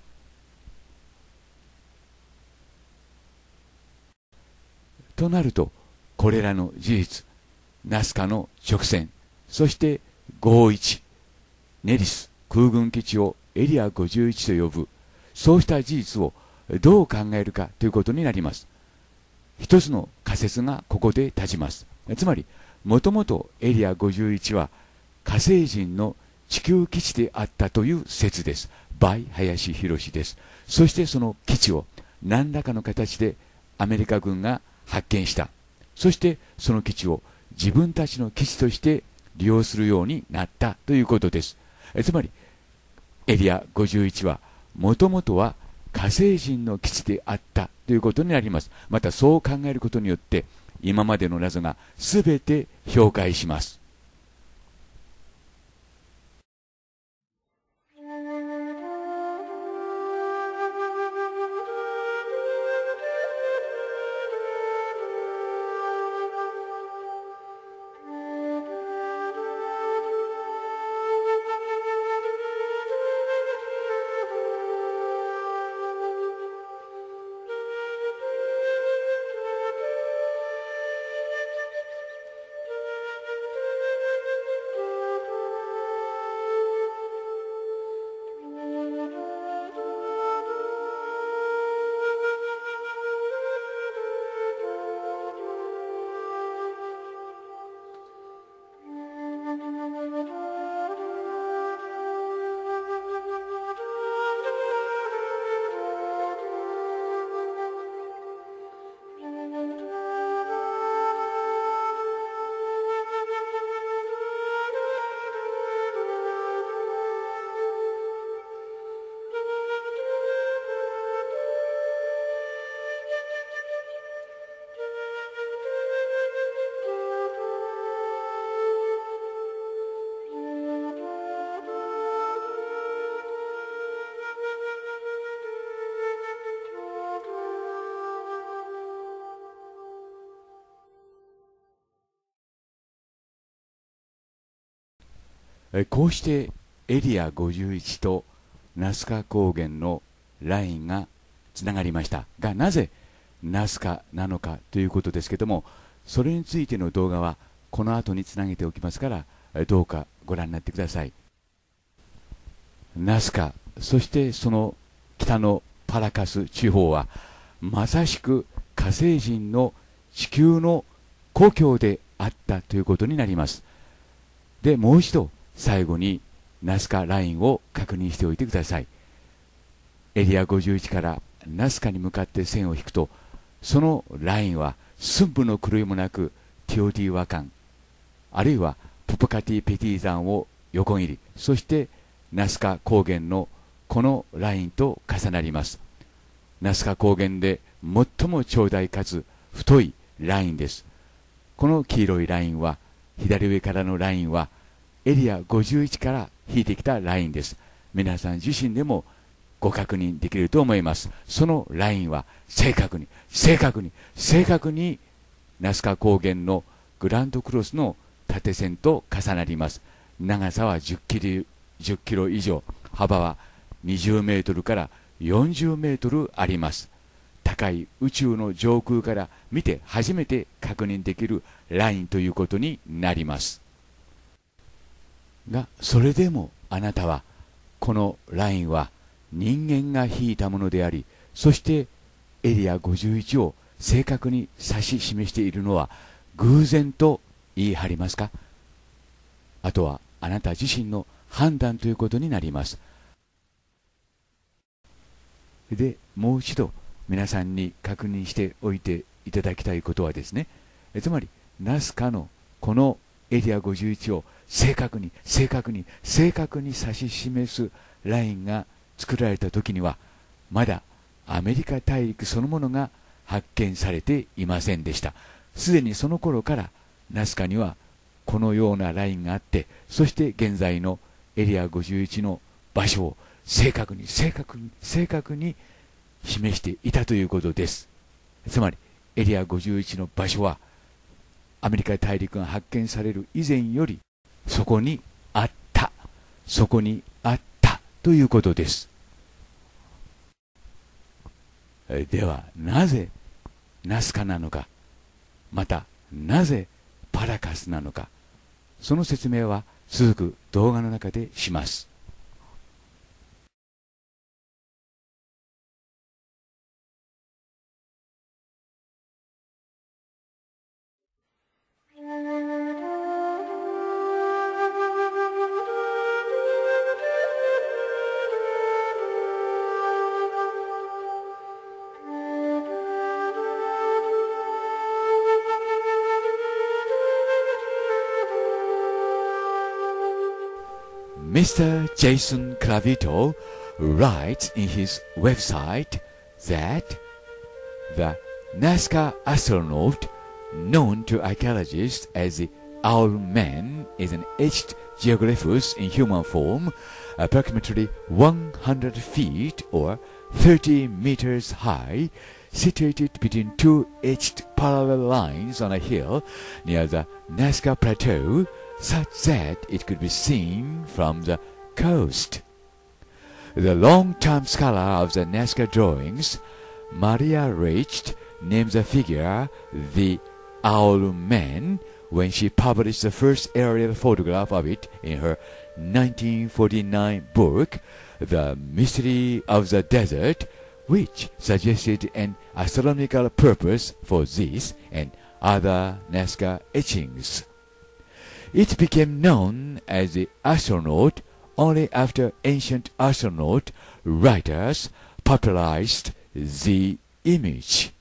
となると、これらの事実、ナスカの直線、そしてごいち、ネリス空軍基地をエリアごじゅういちと呼ぶ、そうした事実をどう考えるかということになります。一つの仮説がここで立ちます。つまり、もともとエリアごじゅういちは火星人の地球基地であったという説です。バイ・林博です。そしてその基地を何らかの形でアメリカ軍が発見した。そしてその基地を自分たちの基地として利用するようになったということです。えつまりエリアごじゅういちはもともとは火星人の基地であったということになります。またそう考えることによって今までの謎がすべて氷解します。こうしてエリアごじゅういちとナスカ高原のラインがつながりましたが、なぜナスカなのかということですけども、それについての動画はこの後につなげておきますから、どうかご覧になってください。ナスカ、そしてその北のパラカス地方はまさしく火星人の地球の故郷であったということになります。で、もう一度最後にナスカラインを確認しておいてください。エリアごじゅういちからナスカに向かって線を引くと、そのラインは寸分の狂いもなくティオティワカン、あるいはポポカティペティ山を横切り、そしてナスカ高原のこのラインと重なります。ナスカ高原で最も長大かつ太いラインです。この黄色いラインは、左上からのラインはエリアごじゅういちから引いてきたラインです。皆さん自身でもご確認できると思います。そのラインは正確に正確に正確にナスカ高原のグランドクロスの縦線と重なります。長さはじゅっキロ、じゅっキロ以上、幅はにじゅうメートルからよんじゅうメートルあります。高い宇宙の上空から見て初めて確認できるラインということになります。が、それでもあなたはこのラインは人間が引いたものであり、そしてエリアごじゅういちを正確に指し示しているのは偶然と言い張りますか？あとはあなた自身の判断ということになります。で、もう一度皆さんに確認しておいていただきたいことはですね、つまりナスカのこのエリアごじゅういちを正確に正確に正確に指し示すラインが作られた時には、まだアメリカ大陸そのものが発見されていませんでした。すでにその頃からナスカにはこのようなラインがあって、そして現在のエリアごじゅういちの場所を正確に正確に正確に示していたということです。つまりエリアごじゅういちの場所はアメリカ大陸が発見される以前よりそこにあったそこにあったということです。ではなぜナスカなのか、またなぜパラカスなのか、その説明は続く動画の中でします。Mister Jason Clavito writes in his website that the Nazca astronaut, known to archaeologists as the Owl Man, is an etched geoglyphus in human form, approximately one hundred feet or thirty meters high, situated between two etched parallel lines on a hill near the Nazca Plateau, such that it could be seen from the coast. The long-term scholar of the Nazca drawings, Maria Recht, named the figure the Owl Man when she published the first aerial photograph of it in her nineteen forty-nine book, The Mystery of the Desert, which suggested an astronomical purpose for this and other Nazca etchings. It became known as the astronaut only after ancient astronaut writers popularized the image.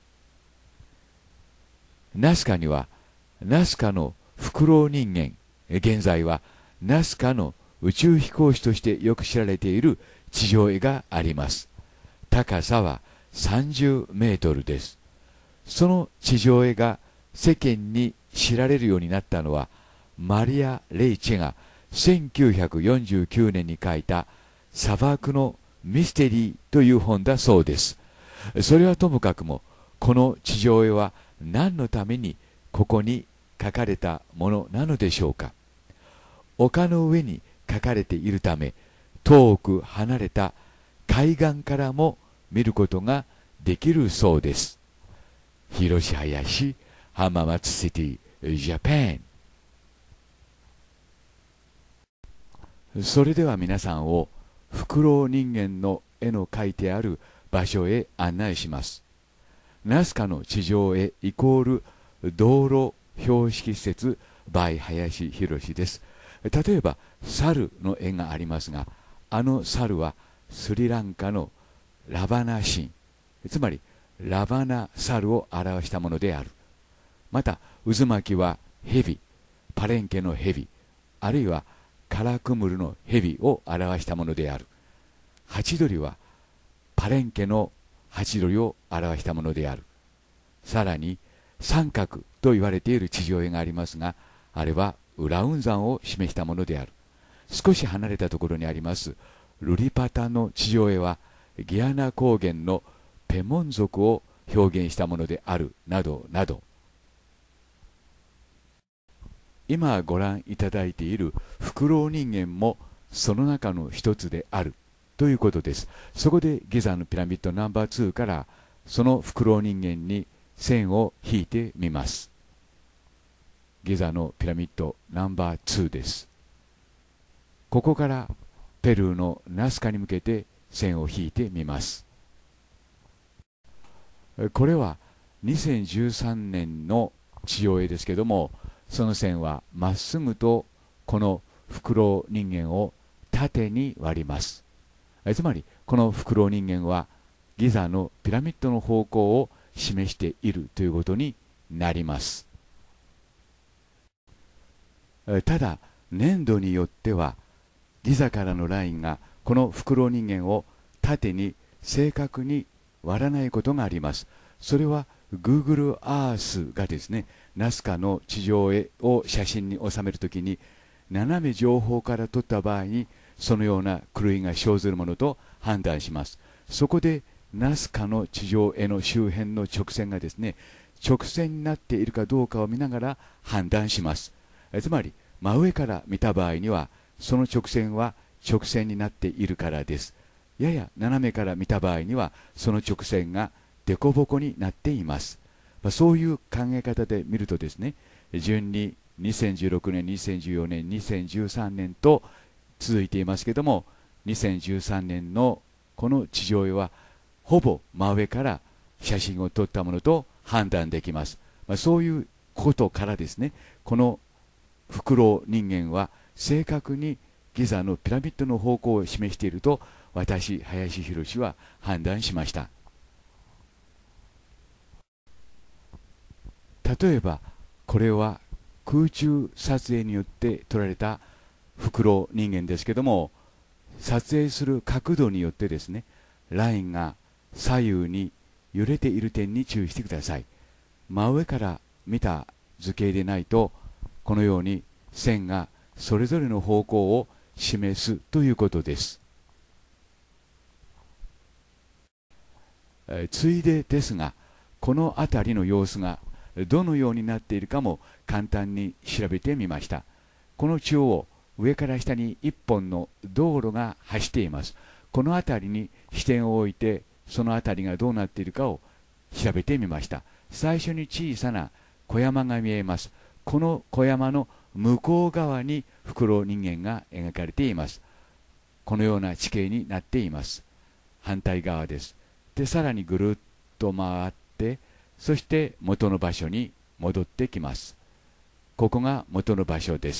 ナスカにはナスカのフクロウ人間、現在はナスカの宇宙飛行士としてよく知られている地上絵があります。高さはさんじゅうメートルです。その地上絵が世間に知られるようになったのは、マリア・レイチェがせんきゅうひゃくよんじゅうきゅうねんに書いた砂漠のミステリーという本だそうです。それはともかくも、この地上絵は何のためにここに書かれたものなのでしょうか。丘の上に書かれているため、遠く離れた海岸からも見ることができるそうです。広林浜松シティ、ジャパン。それでは皆さんをフクロウ人間の絵の描いてある場所へ案内します。ナスカの地上絵イコール道路標識施設 by 林博です。例えば猿の絵がありますが、あの猿はスリランカのラバナ神、つまりラバナ猿を表したものである。また渦巻きは蛇、パレンケの蛇、あるいはカラクムルの蛇を表したものである。ハチドリはパレンケのハチドリを表したものである。さらに三角と言われている地上絵がありますが、あれはウラウン山を示したものである。少し離れたところにありますルリパタの地上絵はギアナ高原のペモン族を表現したものである、などなど。今ご覧いただいているフクロウ人間もその中の一つであるということです。そこでギザのピラミッドナンバーツーからそのフクロウ人間に線を引いてみます。ギザのピラミッドナンバーツーです。ここからペルーのナスカに向けて線を引いてみます。これはにせんじゅうさんねんの地上絵ですけども、その線はまっすぐとこのフクロウ人間を縦に割ります。つまりこのフクロウ人間はギザのピラミッドの方向を示しているということになります。 ただ粘土によってはギザからのラインがこのフクロウ人間を縦に正確に割らないことがあります。それは Google Earth がですね、ナスカの地上絵を写真に収めるときに斜め上方から撮った場合にそのような狂いが生ずるものと判断します。そこでナスカの地上絵の周辺の直線がですね、直線になっているかどうかを見ながら判断します。えつまり真上から見た場合にはその直線は直線になっているからです。やや斜めから見た場合にはその直線が凸凹になっています。まあ、そういう考え方で見るとですね、順ににせんじゅうろくねん、にせんじゅうよねん、にせんじゅうさんねんと続いていますけども、にせんじゅうさんねんのこの地上絵はほぼ真上から写真を撮ったものと判断できます。まあ、そういうことからですね、このフクロウ人間は正確にギザのピラミッドの方向を示していると私、林博は判断しました。例えばこれは空中撮影によって撮られたフクロウ人間ですけども、撮影する角度によってですね、ラインが左右に揺れている点に注意してください。真上から見た図形でないとこのように線がそれぞれの方向を示すということです。えー、ついでですが、この辺りの様子がどのようになっているかも簡単に調べてみました。この中央、上から下に一本の道路が走っています。この辺りに視点を置いてその辺りがどうなっているかを調べてみました。最初に小さな小山が見えます。この小山の向こう側にフクロウ人間が描かれています。このような地形になっています。反対側です。で、さらにぐるっと回って、そして元の場所に戻ってきます。ここが元の場所です。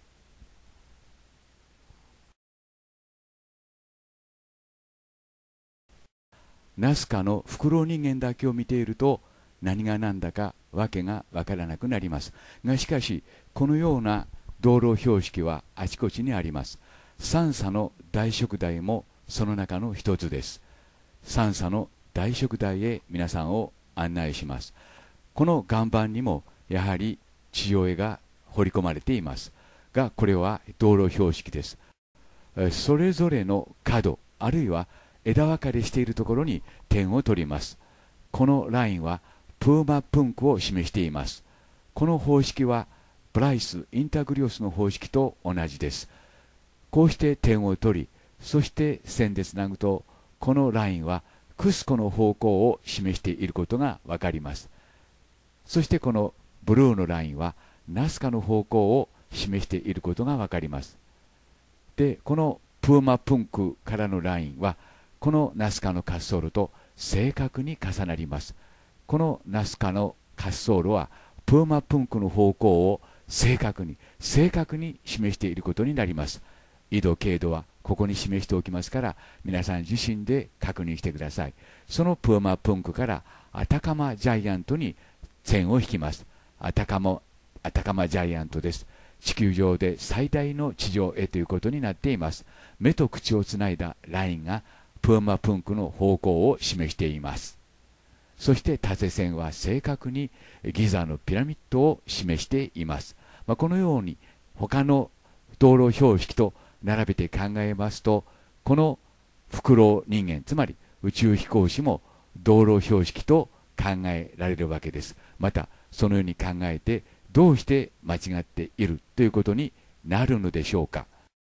ナスカのフクロウ人間だけを見ていると何が何だかわけがわからなくなりますが、しかしこのような道路標識はあちこちにあります。三叉の大燭台もその中の一つです。三叉の大燭台へ皆さんを案内します。この岩盤にもやはり地上絵が彫り込まれていますが、これは道路標識です。それぞれの角あるいは枝分かれしているところに点を取ります。このラインはプーマプンクを示しています。この方式はブライス・インタグリオスの方式と同じです。こうして点を取り、そして線でつなぐと、このラインはクスコの方向を示していることがわかります。そしてこのブルーのラインはナスカの方向を示していることがわかります。で、このプーマプンクからのラインはこのナスカの滑走路と正確に重なります。このナスカの滑走路はプーマプンクの方向を正確に正確に示していることになります。緯度経度はここに示しておきますから皆さん自身で確認してください。そのプーマプンクからアタカマジャイアントに線を引きます。アタカマ、アタカマジャイアントです。地球上で最大の地上絵ということになっています。目と口をつないだラインがプーマプンクの方向を示しています。そして縦線は正確にギザのピラミッドを示しています。まあ、このように他の道路標識と並べて考えますと、このフクロウ人間、つまり宇宙飛行士も道路標識と考えられるわけです。またそのように考えてどうして間違っているということになるのでしょうか。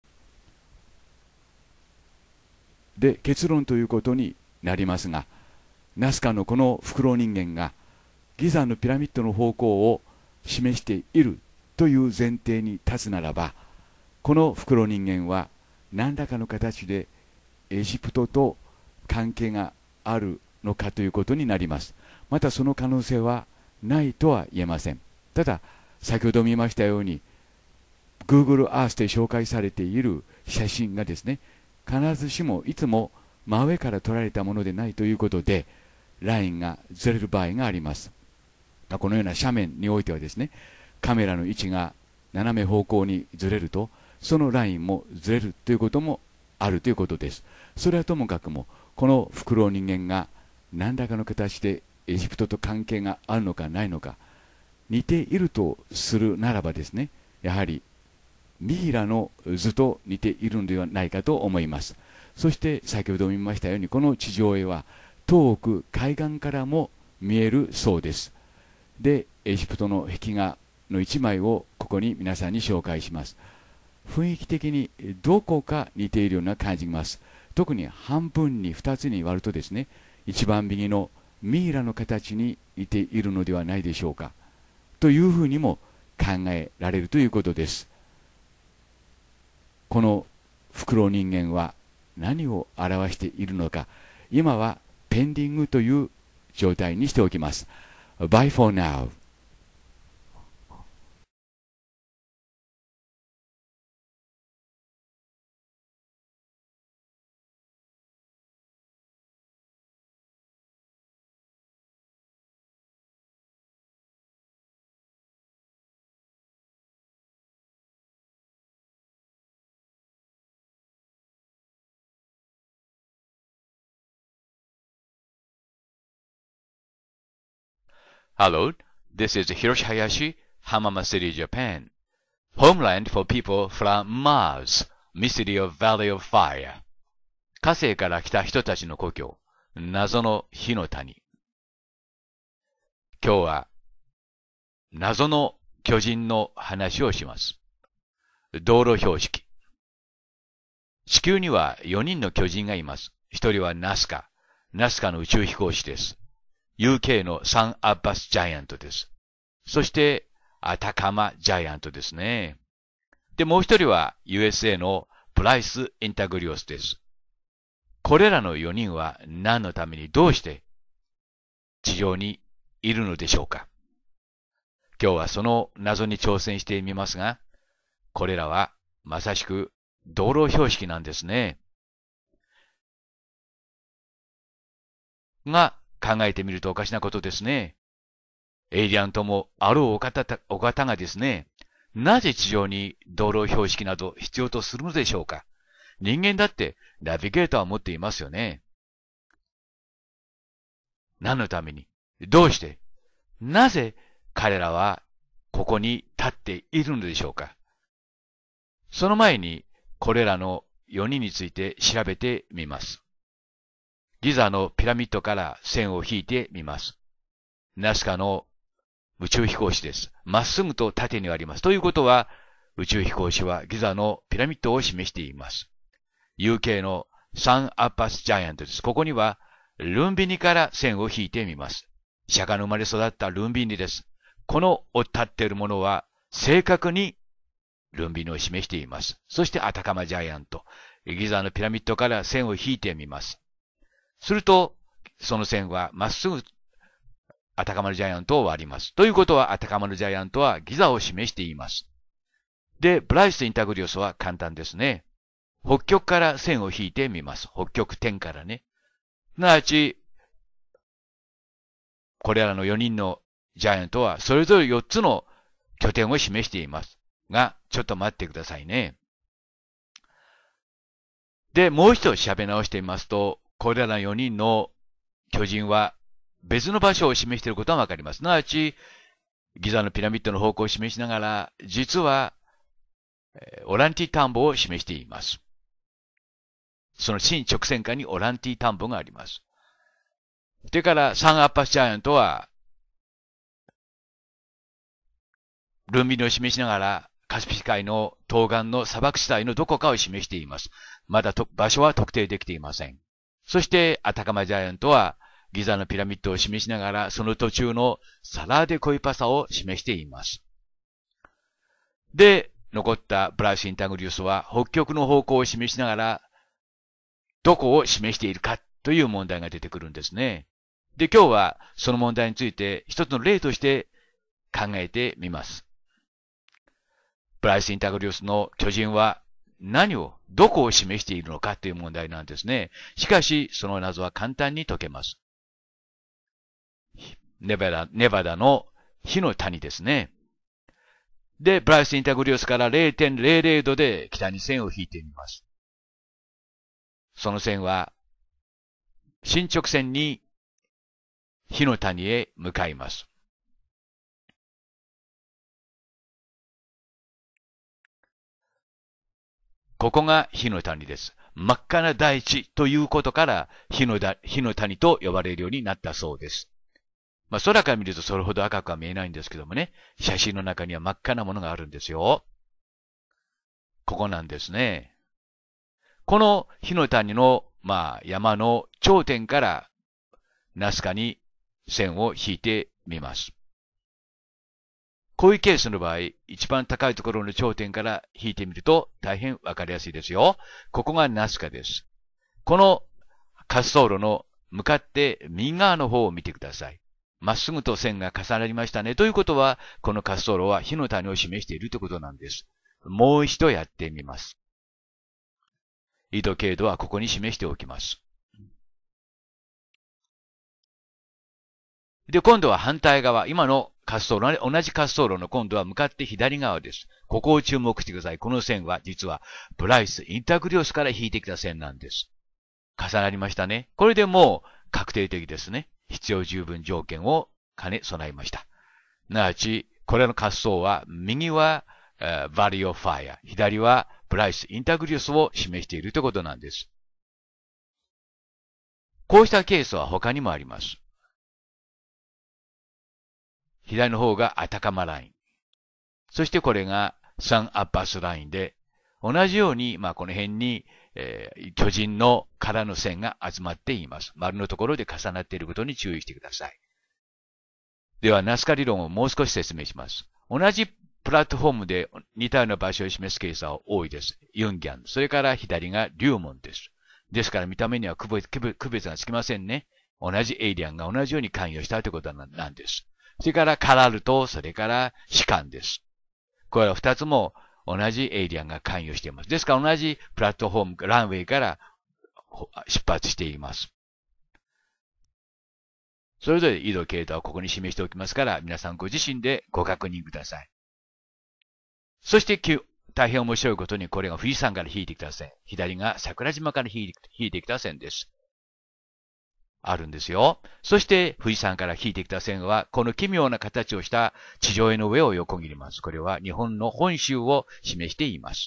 で、結論ということになりますが、ナスカのこのフクロウ人間がギザのピラミッドの方向を示しているという前提に立つならば、このフクロウ人間は何らかの形でエジプトと関係があるのかということになります。またその可能性はないとは言えません。ただ先ほど見ましたように Google Earth で紹介されている写真がですね、必ずしもいつも真上から撮られたものでないということでラインがずれる場合があります。このような斜面においてはですね、カメラの位置が斜め方向にずれると、そのラインもずれるということもあるということです。それはともかくも、このフクロウ人間が何らかの形でエジプトと関係があるのかないのか、似ているとするならばですね、やはりミイラの図と似ているのではないかと思います。そして先ほど見ましたように、この地上絵は遠く海岸からも見えるそうです。で、エジプトの壁画の一枚をここに皆さんに紹介します。雰囲気的にどこか似ているような感じます。特に半分にふたつに割るとですね、一番右のミイラの形に似ているのではないでしょうか、というふうにも考えられるということです。このフクロウ人間は何を表しているのか、今はペンディングという状態にしておきます。Bye for now. Hello, this is Hiroshi Hayashi, Hamama City, Japan. Homeland for people from Mars, Mystery of Valley of Fire. 火星から来た人たちの故郷、謎の火の谷。今日は、謎の巨人の話をします。道路標識。地球にはよにんの巨人がいます。ひとりはナスカ。ナスカの宇宙飛行士です。ユーケー のサン・アッバス・ジャイアントです。そして、アタカマ・ジャイアントですね。で、もう一人は ユーエスエー のプライス・インタグリオスです。これらのよにんは何のためにどうして地上にいるのでしょうか。今日はその謎に挑戦してみますが、これらはまさしく道路標識なんですね。が、考えてみるとおかしなことですね。エイリアンともあろうお方た、お方がですね、なぜ地上に道路標識など必要とするのでしょうか。人間だってナビゲーターを持っていますよね。何のために、どうして、なぜ彼らはここに立っているのでしょうか。その前にこれらのよにんについて調べてみます。ギザのピラミッドから線を引いてみます。ナスカの宇宙飛行士です。まっすぐと縦にあります。ということは、宇宙飛行士はギザのピラミッドを示しています。ユーケー のサン・アッバス・ジャイアントです。ここには、ルンビニから線を引いてみます。釈迦の生まれ育ったルンビニです。このを立っているものは、正確にルンビニを示しています。そしてアタカマ・ジャイアント。ギザのピラミッドから線を引いてみます。すると、その線はまっすぐアタカマルジャイアントを割ります。ということは、アタカマルジャイアントはギザを示しています。で、ブライス・インタグリオスは簡単ですね。北極から線を引いてみます。北極点からね。すなわち、これらのよにんのジャイアントはそれぞれよっつの拠点を示しています。が、ちょっと待ってくださいね。で、もう一度調べ直してみますと、これらのよにんの巨人は別の場所を示していることがわかります。すなわち、ギザのピラミッドの方向を示しながら、実は、オランティ田んぼを示しています。その真直線下にオランティ田んぼがあります。それから、サン・アッパス・ジャイアントは、ルンビニを示しながら、カスピ海の東岸の砂漠地帯のどこかを示しています。まだと場所は特定できていません。そして、アタカマジャイアントは、ギザのピラミッドを示しながら、その途中のサラーデコイパサを示しています。で、残ったブライス・インタグリウスは、北極の方向を示しながら、どこを示しているかという問題が出てくるんですね。で、今日はその問題について一つの例として考えてみます。ブライス・インタグリウスの巨人は何を、どこを示しているのかという問題なんですね。しかし、その謎は簡単に解けます。ネバダ、ネバダの火の谷ですね。 で、ブライスインタグリオスから れいてんぜろぜろ 度で北に線を引いてみます。その線は、進直線に火の谷へ向かいます。ここが火の谷です。真っ赤な大地ということから火のだ、火の谷と呼ばれるようになったそうです。まあ、空から見るとそれほど赤くは見えないんですけどもね、写真の中には真っ赤なものがあるんですよ。ここなんですね。この火の谷の、まあ、山の頂点からナスカに線を引いてみます。こういうケースの場合、一番高いところの頂点から引いてみると大変わかりやすいですよ。ここがナスカです。この滑走路の向かって右側の方を見てください。まっすぐと線が重なりましたね。ということは、この滑走路は火の谷を示しているということなんです。もう一度やってみます。緯度経度はここに示しておきます。で、今度は反対側、今の滑走路、同じ滑走路の今度は向かって左側です。ここを注目してください。この線は実はブライス・インタグリオスから引いてきた線なんです。重なりましたね。これでもう確定的ですね。必要十分条件を兼ね備えました。なわち、これの滑走は、右は、uh, Valley of Fire、左はブライス・インタグリオスを示しているということなんです。こうしたケースは他にもあります。左の方がアタカマライン。そしてこれがサンアッバスラインで、同じように、まあこの辺に、えー、巨人の殻の線が集まっています。丸のところで重なっていることに注意してください。では、ナスカ理論をもう少し説明します。同じプラットフォームで似たような場所を示すケースは多いです。ユンギャン。それから左がリューモンです。ですから見た目には区別、区別がつきませんね。同じエイリアンが同じように関与したということなんです。それからカラルと、それからシカンです。これは二つも同じエイリアンが関与しています。ですから同じプラットフォーム、ランウェイから出発しています。それぞれ緯度経度はここに示しておきますから、皆さんご自身でご確認ください。そして、大変面白いことにこれが富士山から引いてきた線。左が桜島から引いてきた線です。あるんですよ。そして、富士山から引いてきた線は、この奇妙な形をした地上絵の上を横切ります。これは日本の本州を示しています。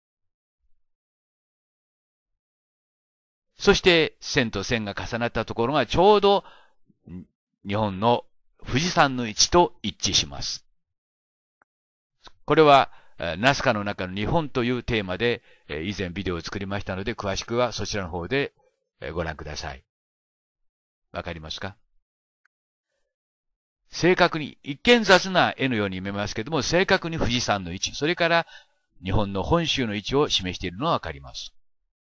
そして、線と線が重なったところがちょうど日本の富士山の位置と一致します。これは、ナスカの中の日本というテーマで、以前ビデオを作りましたので、詳しくはそちらの方でご覧ください。わかりますか？正確に、一見雑な絵のように見えますけども、正確に富士山の位置、それから日本の本州の位置を示しているのはわかります。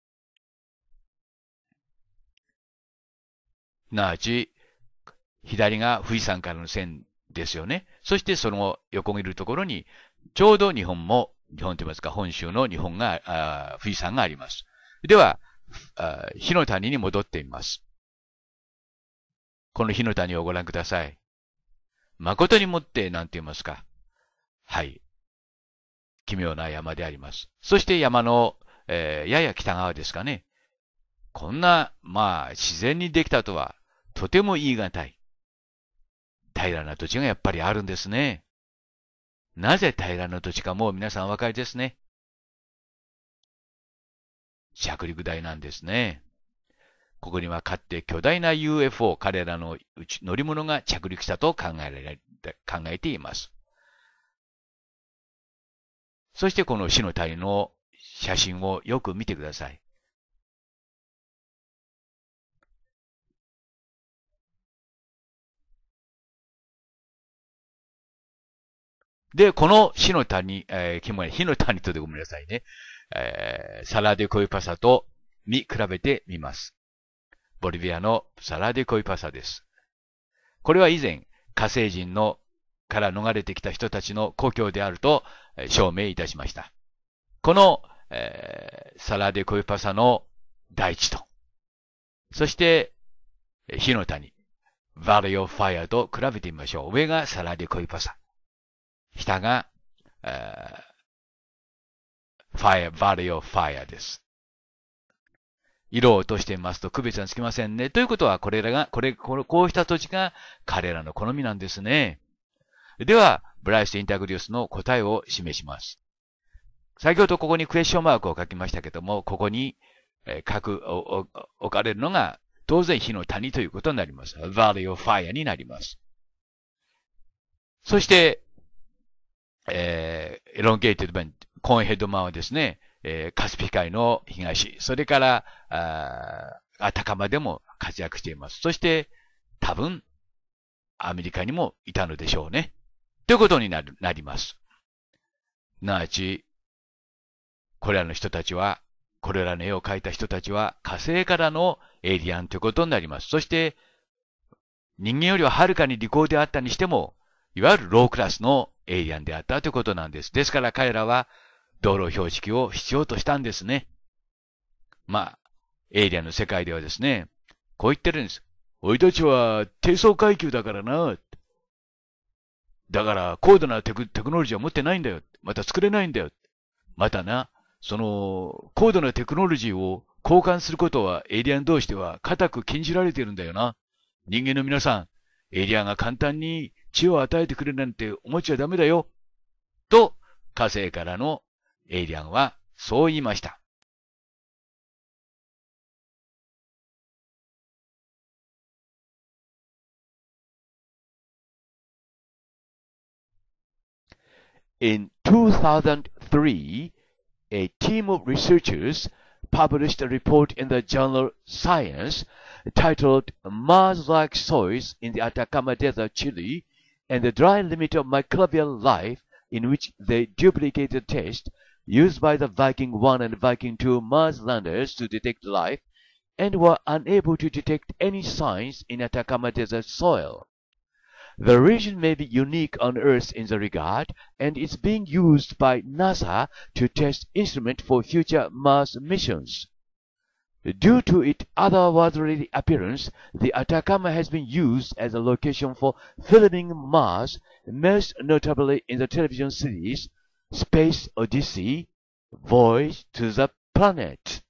すなわち、左が富士山からの線ですよね。そしてその横切るところに、ちょうど日本も、日本と言いますか、本州の日本が、あ富士山があります。では、火の谷に戻ってみます。この火の谷をご覧ください。誠にもって、なんて言いますか。はい。奇妙な山であります。そして山の、えー、やや北側ですかね。こんな、まあ、自然にできたとは、とても言い難い。平らな土地がやっぱりあるんですね。なぜ平らな土地かもう皆さんお分かりですね。着陸台なんですね。ここにはかつて巨大な ユーエフオー、彼らの乗り物が着陸したと考えられ、考えています。そしてこの死の谷の写真をよく見てください。で、この死の谷、えー、火の谷とでごめんなさいね。えー、サラデコイパサと見比べてみます。ボリビアのサラデコイパサです。これは以前、火星人のから逃れてきた人たちの故郷であると証明いたしました。この、えー、サラデコイパサの大地と、そして火の谷、Valley of Fireと比べてみましょう。上がサラデコイパサ。下が fire, valley of fire です。色を落としてみますと区別がつきませんね。ということは、これらが、これ、こうした土地が彼らの好みなんですね。では、ブライス・インタグリウスの答えを示します。先ほどここにクエスチョンマークを書きましたけども、ここに書く、置かれるのが、当然火の谷ということになります。Valley of Fire になります。そして、えー、エロンゲーテッドベン、コーンヘッドマンはですね、えー、カスピ海の東、それから、あアタカマでも活躍しています。そして、多分、アメリカにもいたのでしょうね。ということになる、なります。すなわち、これらの人たちは、これらの絵を描いた人たちは火星からのエイリアンということになります。そして、人間よりははるかに利口であったにしても、いわゆるロークラスのエイリアンであったということなんです。ですから彼らは道路標識を必要としたんですね。まあ、エイリアンの世界ではですね、こう言ってるんです。おいたちは低層階級だからな。だから高度なテク、テクノロジーは持ってないんだよ。また作れないんだよ。またな、その高度なテクノロジーを交換することはエイリアン同士では固く禁じられているんだよな。人間の皆さん、エイリアンが簡単に血を与えてくれるなんて思っちゃダメだよ。と、火星からのエイリアンはそう言いました。In two thousand three, a team of researchers published a report in the journal Science titled Mars-like Soils in the Atacama Desert, Chile, and the Dry Limit of Microbial Life, in which they duplicated tests used by the Viking one and Viking two Mars landers to detect life, and were unable to detect any signs in Atacama Desert soil. The region may be unique on Earth in the regard, and is being used by NASA to test instruments for future Mars missions. Due to its otherworldly appearance, the Atacama has been used as a location for filming Mars, most notably in the television series Space Odyssey, Voyage to the Planet.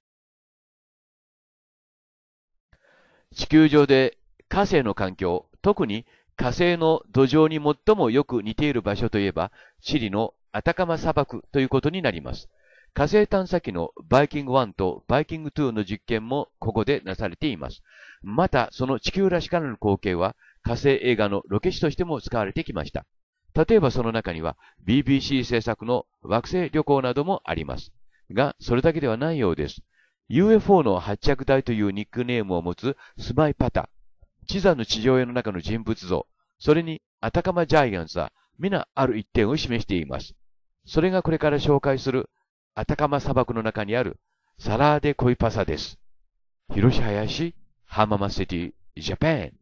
地球上で火星の環境、特に火星の土壌に最もよく似ている場所といえば、チリのアタカマ砂漠ということになります。火星探査機のバイキングワンとバイキングツーの実験もここでなされています。また、その地球らしからぬ光景は火星映画のロケ地としても使われてきました。例えばその中には ビービーシー 制作の惑星旅行などもあります。が、それだけではないようです。ユーエフオー の発着台というニックネームを持つスマイパタ、地座の地上絵の中の人物像、それにアタカマジャイアンツは皆ある一点を示しています。それがこれから紹介するアタカマ砂漠の中にあるサラーデコイパサです。広し林、浜松シティ、ジャパ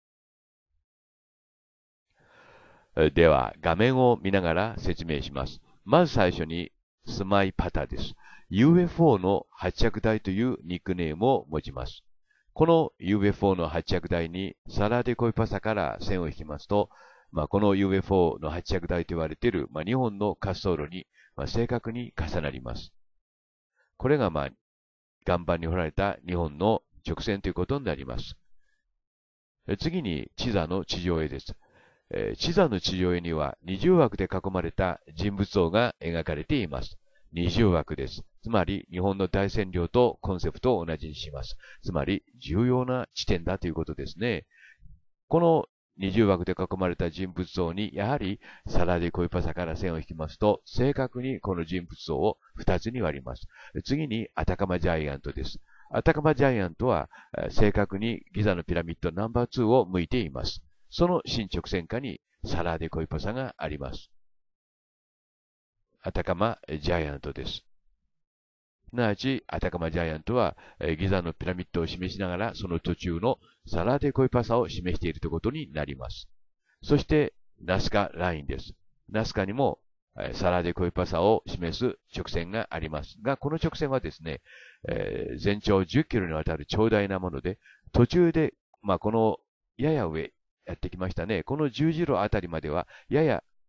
ン。では、画面を見ながら説明します。まず最初に、スマイパタです。ユーエフオー の発着台というニックネームを持ちます。この ユーエフオー の発着台にサラーデコイパサから線を引きますと、まあ、この ユーエフオー の発着台と言われている、まあ、にほんの滑走路に、まあ、正確に重なります。これが、まあ、岩盤に掘られたにほんの直線ということになります。次に、地座の地上絵です。えー、地座の地上絵には二重枠で囲まれた人物像が描かれています。二重枠です。つまり、日本の大占領とコンセプトを同じにします。つまり、重要な地点だということですね。この二重枠で囲まれた人物像に、やはり、サラデコイパサから線を引きますと、正確にこの人物像を二つに割ります。次に、アタカマジャイアントです。アタカマジャイアントは、正確にギザのピラミッドナンバーツーを向いています。その新直線下にサラーデコイパサがあります。アタカマジャイアントです。すなわち、アタカマジャイアントはギザのピラミッドを示しながら、その途中のサラーデコイパサを示しているということになります。そして、ナスカラインです。ナスカにもサラーデコイパサを示す直線がありますが、この直線はですね、えー、全長じゅっキロにわたる長大なもので、途中で、まあ、このやや上、やってきましたね。この十字路あたりまでは、やや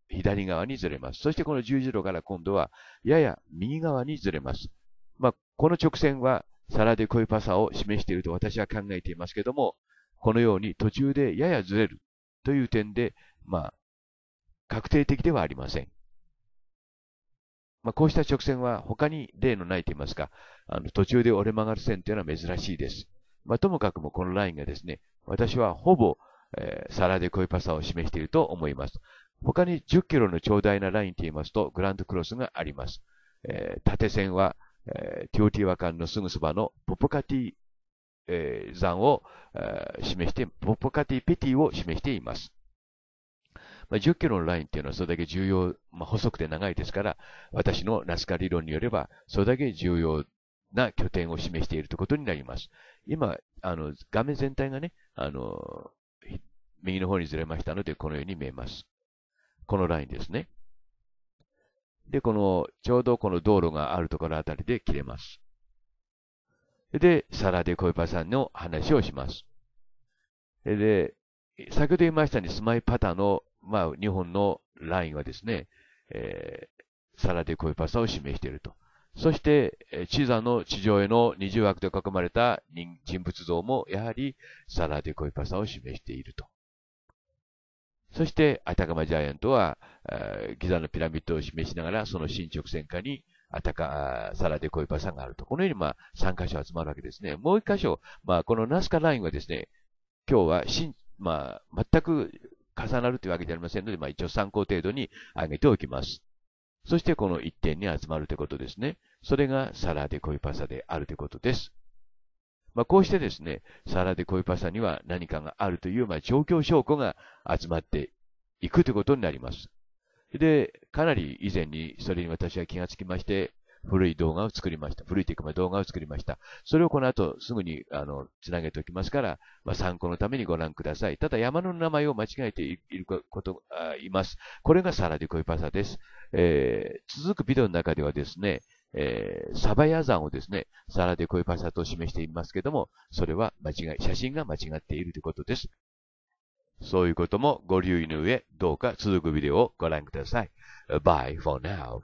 左側にずれます。そしてこの十字路から今度はやや右側にずれます。まあ、この直線はサラデコイパサを示していると私は考えていますけども、このように途中でややずれるという点で、まあ、確定的ではありません。まあ、こうした直線は他に例のないと言いますか、あの途中で折れ曲がる線というのは珍しいです。まあ、ともかくもこのラインがですね、私はほぼ、えー、サラデコイパサを示していると思います。他にじゅっキロの長大なラインと言いますと、グランドクロスがあります。えー、縦線は、えー、ティオティワカンのすぐそばのポポカティ、えー、山を、えー、示して、ポポカティペティを示しています。まあ、じゅっキロのラインっていうのはそれだけ重要、まあ、細くて長いですから、私のナスカ理論によれば、それだけ重要な拠点を示しているということになります。今、あの、画面全体がね、あの、右の方にずれましたので、このように見えます。このラインですね。で、この、ちょうどこの道路があるところあたりで切れます。で、サラデコイパさんの話をします。で、先ほど言いましたように、スマイパタの、まあ、日本のラインはですね、えー、サラデコイパサを示していると。そして、地座の地上絵の二重枠で囲まれた人物像も、やはりサラデコイパサを示していると。そして、アタカマジャイアントは、ギザのピラミッドを示しながら、その新直線下にアタカ、サラデコイパサがあると。このように、まあ、さん箇所集まるわけですね。もういっ箇所、まあ、このナスカラインはですね、今日は新、まあ、全く重なるというわけではありませんので、まあ、一応参考程度に挙げておきます。そして、この一点に集まるということですね。それがサラデコイパサであるということです。まあ、こうしてですね、サラデコイパサには何かがあるという、まあ、状況証拠が集まっていくということになります。で、かなり以前にそれに私は気がつきまして、古い動画を作りました。古いというか、まあ、動画を作りました。それをこの後すぐに、あの、つなげておきますから、まあ、参考のためにご覧ください。ただ、山の名前を間違えていることがいます。これがサラデコイパサです。えー、続くビデオの中ではですね、えー、サバヤ山をですね、サラデコイパサと示していますけども、それは間違い、写真が間違っているということです。そういうこともご留意の上、どうか続くビデオをご覧ください。Bye for now.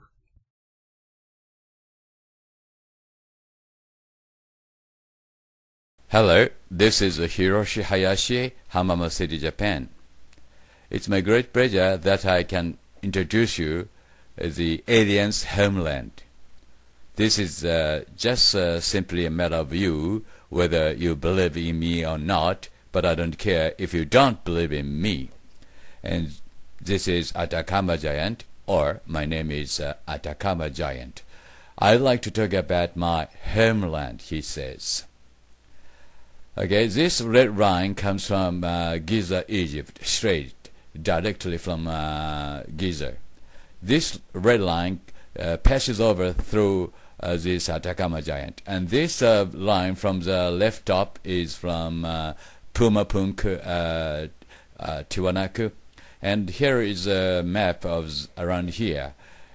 Hello, this is Hiroshi Hayashi, Hamama City, Japan. It's my great pleasure that I can introduce you the alien's homeland. This is uh, just uh, simply a matter of you, whether you believe in me or not, but I don't care if you don't believe in me. And this is Atacama Giant, or my name is uh, Atacama Giant. I'd like to talk about my homeland, he says.Okay, this red line comes from uh, Giza, Egypt, straight, directly from uh, Giza. This red line uh, passes over through uh, this Atacama Giant. And this uh, line from the left top is from uh, Pumapunku, uh, uh, Tiwanaku. And here is a map of around here.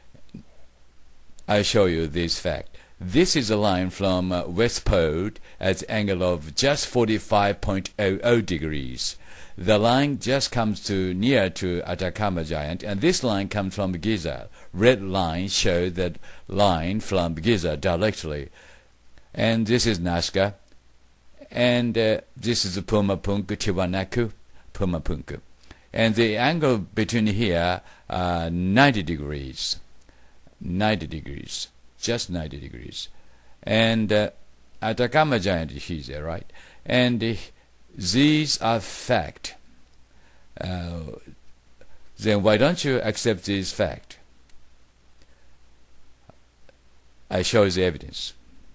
I show you this fact.This is a line from uh, West Pole at the angle of just forty-five point zero zero degrees. The line just comes to near to Atacama Giant, and this line comes from Giza. Red line shows that line from Giza directly. And this is Nazca. And uh, this is Pumapunku, Tiwanaku, Pumapunku. And the angle between here, uh, ninety degrees. ninety degrees.Just ninety degrees. And uh, Atacama Giant is there, right? And uh, these are fact. Uh, then why don't you accept this fact? I show you the evidence.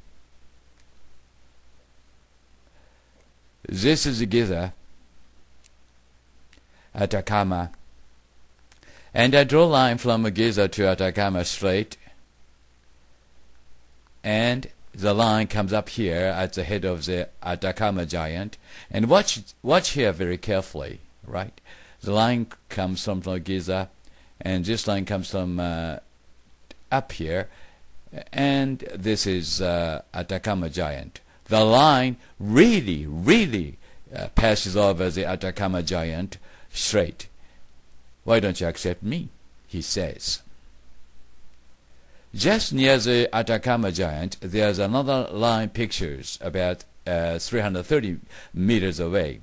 This is Giza, Atacama. And I draw a line from Giza to Atacama straight.And the line comes up here at the head of the Atacama Giant. And watch watch here very carefully, right? The line comes from Giza, and this line comes from uh, up here, and this is uh, Atacama Giant. The line really, really uh, passes over the Atacama Giant straight. Why don't you accept me? he says. Just near the Atacama Giant, there's another line pictures about uh, three hundred thirty meters away.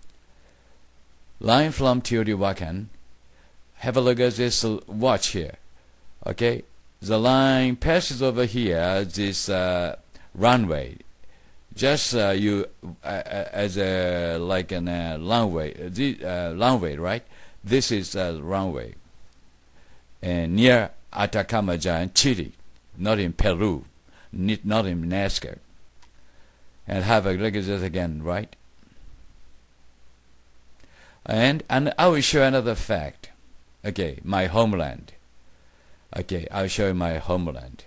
Line from Teotihuacan. Have a look at this watch here. Okay, the line passes over here, this uh, runway. Just uh, you uh, as a like an uh, runway, the uh, runway, right? This is a runway, and near Atacama Giant, Chile, not in Peru, not in Nazca. And have a look at this again, right? And and I will show another fact. Okay, my homeland. Okay, I'll show you my homeland.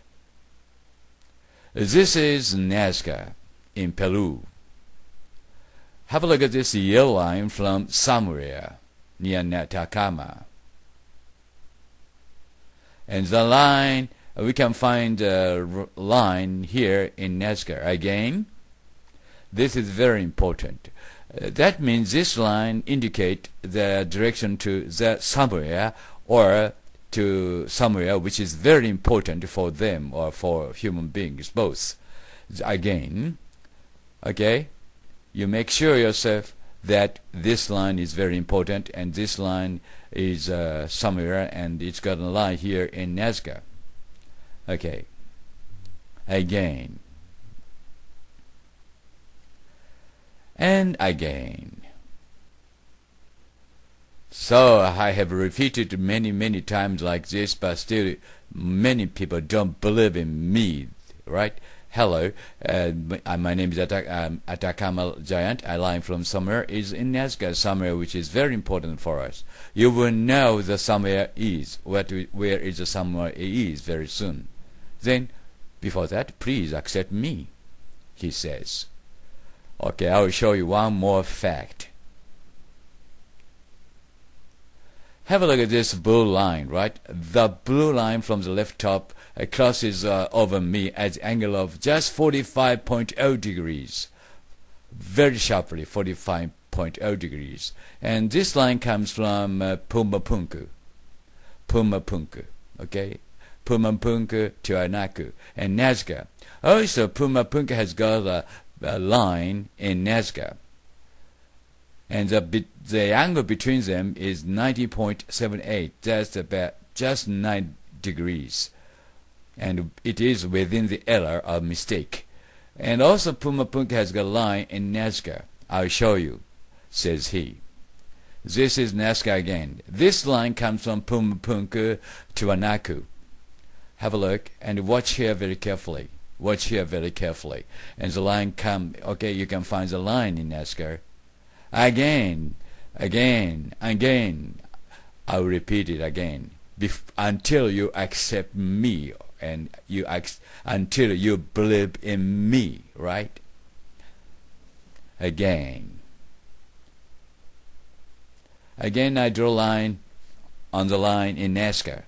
This is Nazca in Peru. Have a look at this yellow line from somewhere near Atacama. And the line, we can find a line here in Nazca. Again, this is very important. Uh, that means this line indicate the direction to the somewhere or to somewhere which is very important for them or for human beings, both. Again, okay, you make sure yourself that this line is very important and this line is uh, somewhere and it's got a line here in Nazca. Okay, again. And again. So I have repeated many, many times like this, but still many people don't believe in me, right? Hello, uh, my name is Atak um, Atacama Giant. I line from somewhere is in Nazca, somewhere which is very important for us. You will know the somewhere is, where, to, where is the somewhere is very soon. Then, before that, please accept me, he says. Okay, I will show you one more fact. Have a look at this blue line, right? The blue line from the left top uh, crosses uh, over me at the angle of just forty-five point zero degrees. Very sharply, forty-five point zero degrees. And this line comes from uh, Pumapunku. Pumapunku, okay? Pumapunku to Anaku. And Nazca. Also, Pumapunku has got a a line in Nazca, and the the angle between them is ninety point seven eight. That's about just nine degrees, and it is within the error of mistake. And also Pumapunku has got a line in Nazca. I'll show you, says he. This is Nazca again. This line comes from Pumapunku to Anaku. Have a look and watch here very carefully. Watch here very carefully. And the line come, okay, you can find the line in Nazca. Again, again, again. I'll repeat it again. Bef until you accept me and you ac until you believe in me, right? Again. Again, I draw a line on the line in Nazca.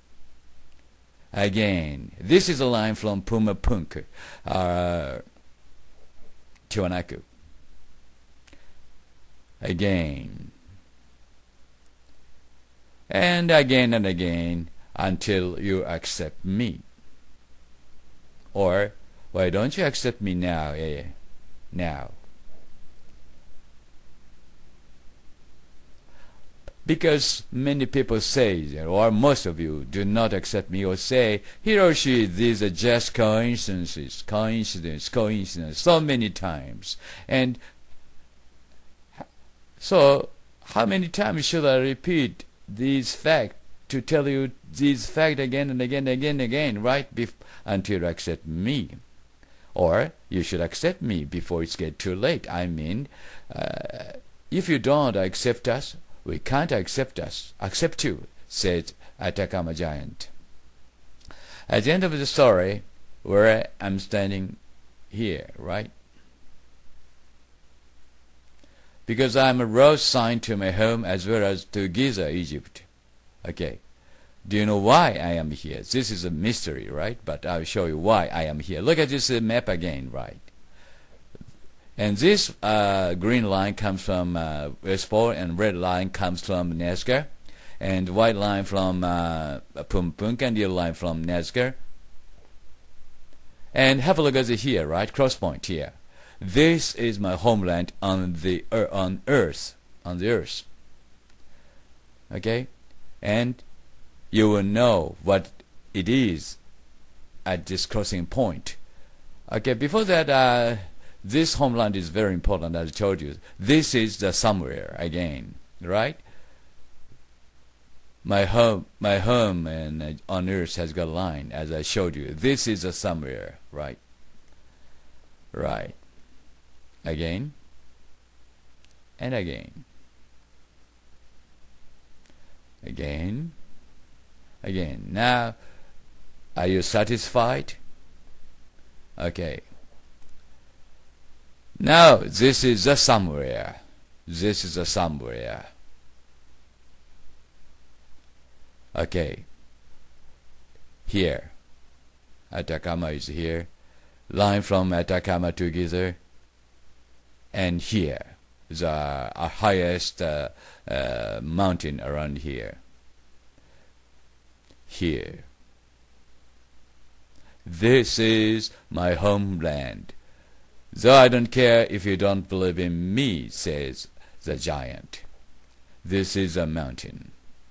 Again, this is a line from Pumapunku uh, to Anaku. Again. And again and again until you accept me. Or, why don't you accept me now? Eh? Now. Because many people say, or most of you do not accept me or say, Hiroshi, these are just coincidences, coincidence, coincidence, so many times. And so, how many times should I repeat these facts to tell you these facts again and again and again and again, right? Bef until you accept me. Or you should accept me before it's get too late. I mean, uh, if you don't accept us, we can't accept us, accept you, said Atacama Giant. At the end of the story, where I'm standing here, right? Because I'm a road sign to my home as well as to Giza, Egypt. Okay. Do you know why I am here? This is a mystery, right? But I'll show you why I am here. Look at this uh, map again, right? And this uh, green line comes from uh, West Pole and red line comes from Nazca. and white line from uh, Pumpunk, and yellow line from Nazca. And have a look at it here, right? Cross point here. This is my homeland on the er, on Earth, on the Earth. Okay, and you will know what it is at this crossing point. Okay, before that, uh, this homeland is very important, as I told you. This is the somewhere again, right? My home, my home, and uh, on Earth has got a line, as I showed you. This is a somewhere, right? Right. Again, and again, again, again. Now, are you satisfied? Okay. Now, this is the somewhere. This is the somewhere. Okay. Here. Atacama is here. Line from Atacama to Giza. And here. The uh, highest uh, uh, mountain around here. Here. This is my homeland. Though I don't care if you don't believe in me, says the giant. This is a mountain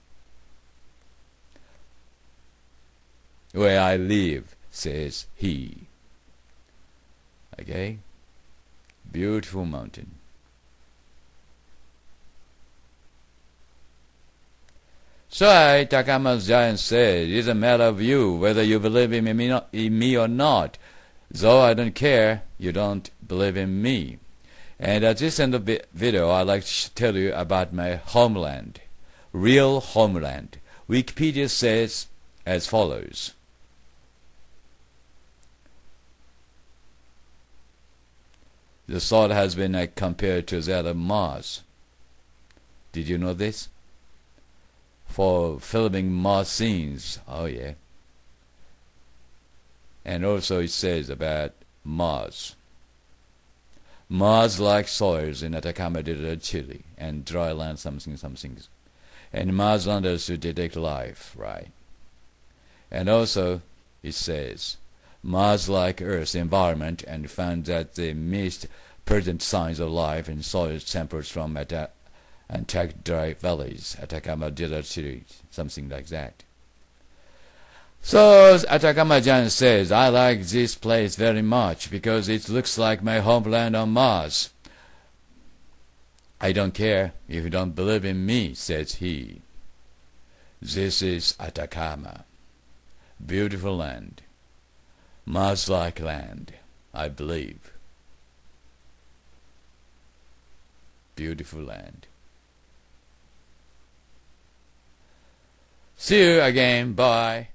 where I live, says he. Okay? Beautiful mountain. So Atacama's giant said, it's a matter of you, whether you believe in me, in me or not. Though I don't care, you don't believe in me. And at this end of the video, I'd like to tell you about my homeland. Real homeland. Wikipedia says as follows. The thought has been uh, compared to that of Mars. Did you know this? For filming Mars scenes. Oh yeah. And also it says about Mars. Mars-like soils in Atacama Desert, Chile, and dry land something something. And Marslanders to detect life, right? And also it says Mars-like Earth environment, and found that they missed present signs of life in soil samples from Ata Antarctic dry valleys, Atacama Desert, Chile, something like that. So Atacama giant says, I like this place very much because it looks like my homeland on Mars. I don't care if you don't believe in me, says he. This is Atacama. Beautiful land. Mars-like land, I believe. Beautiful land. See you again. Bye.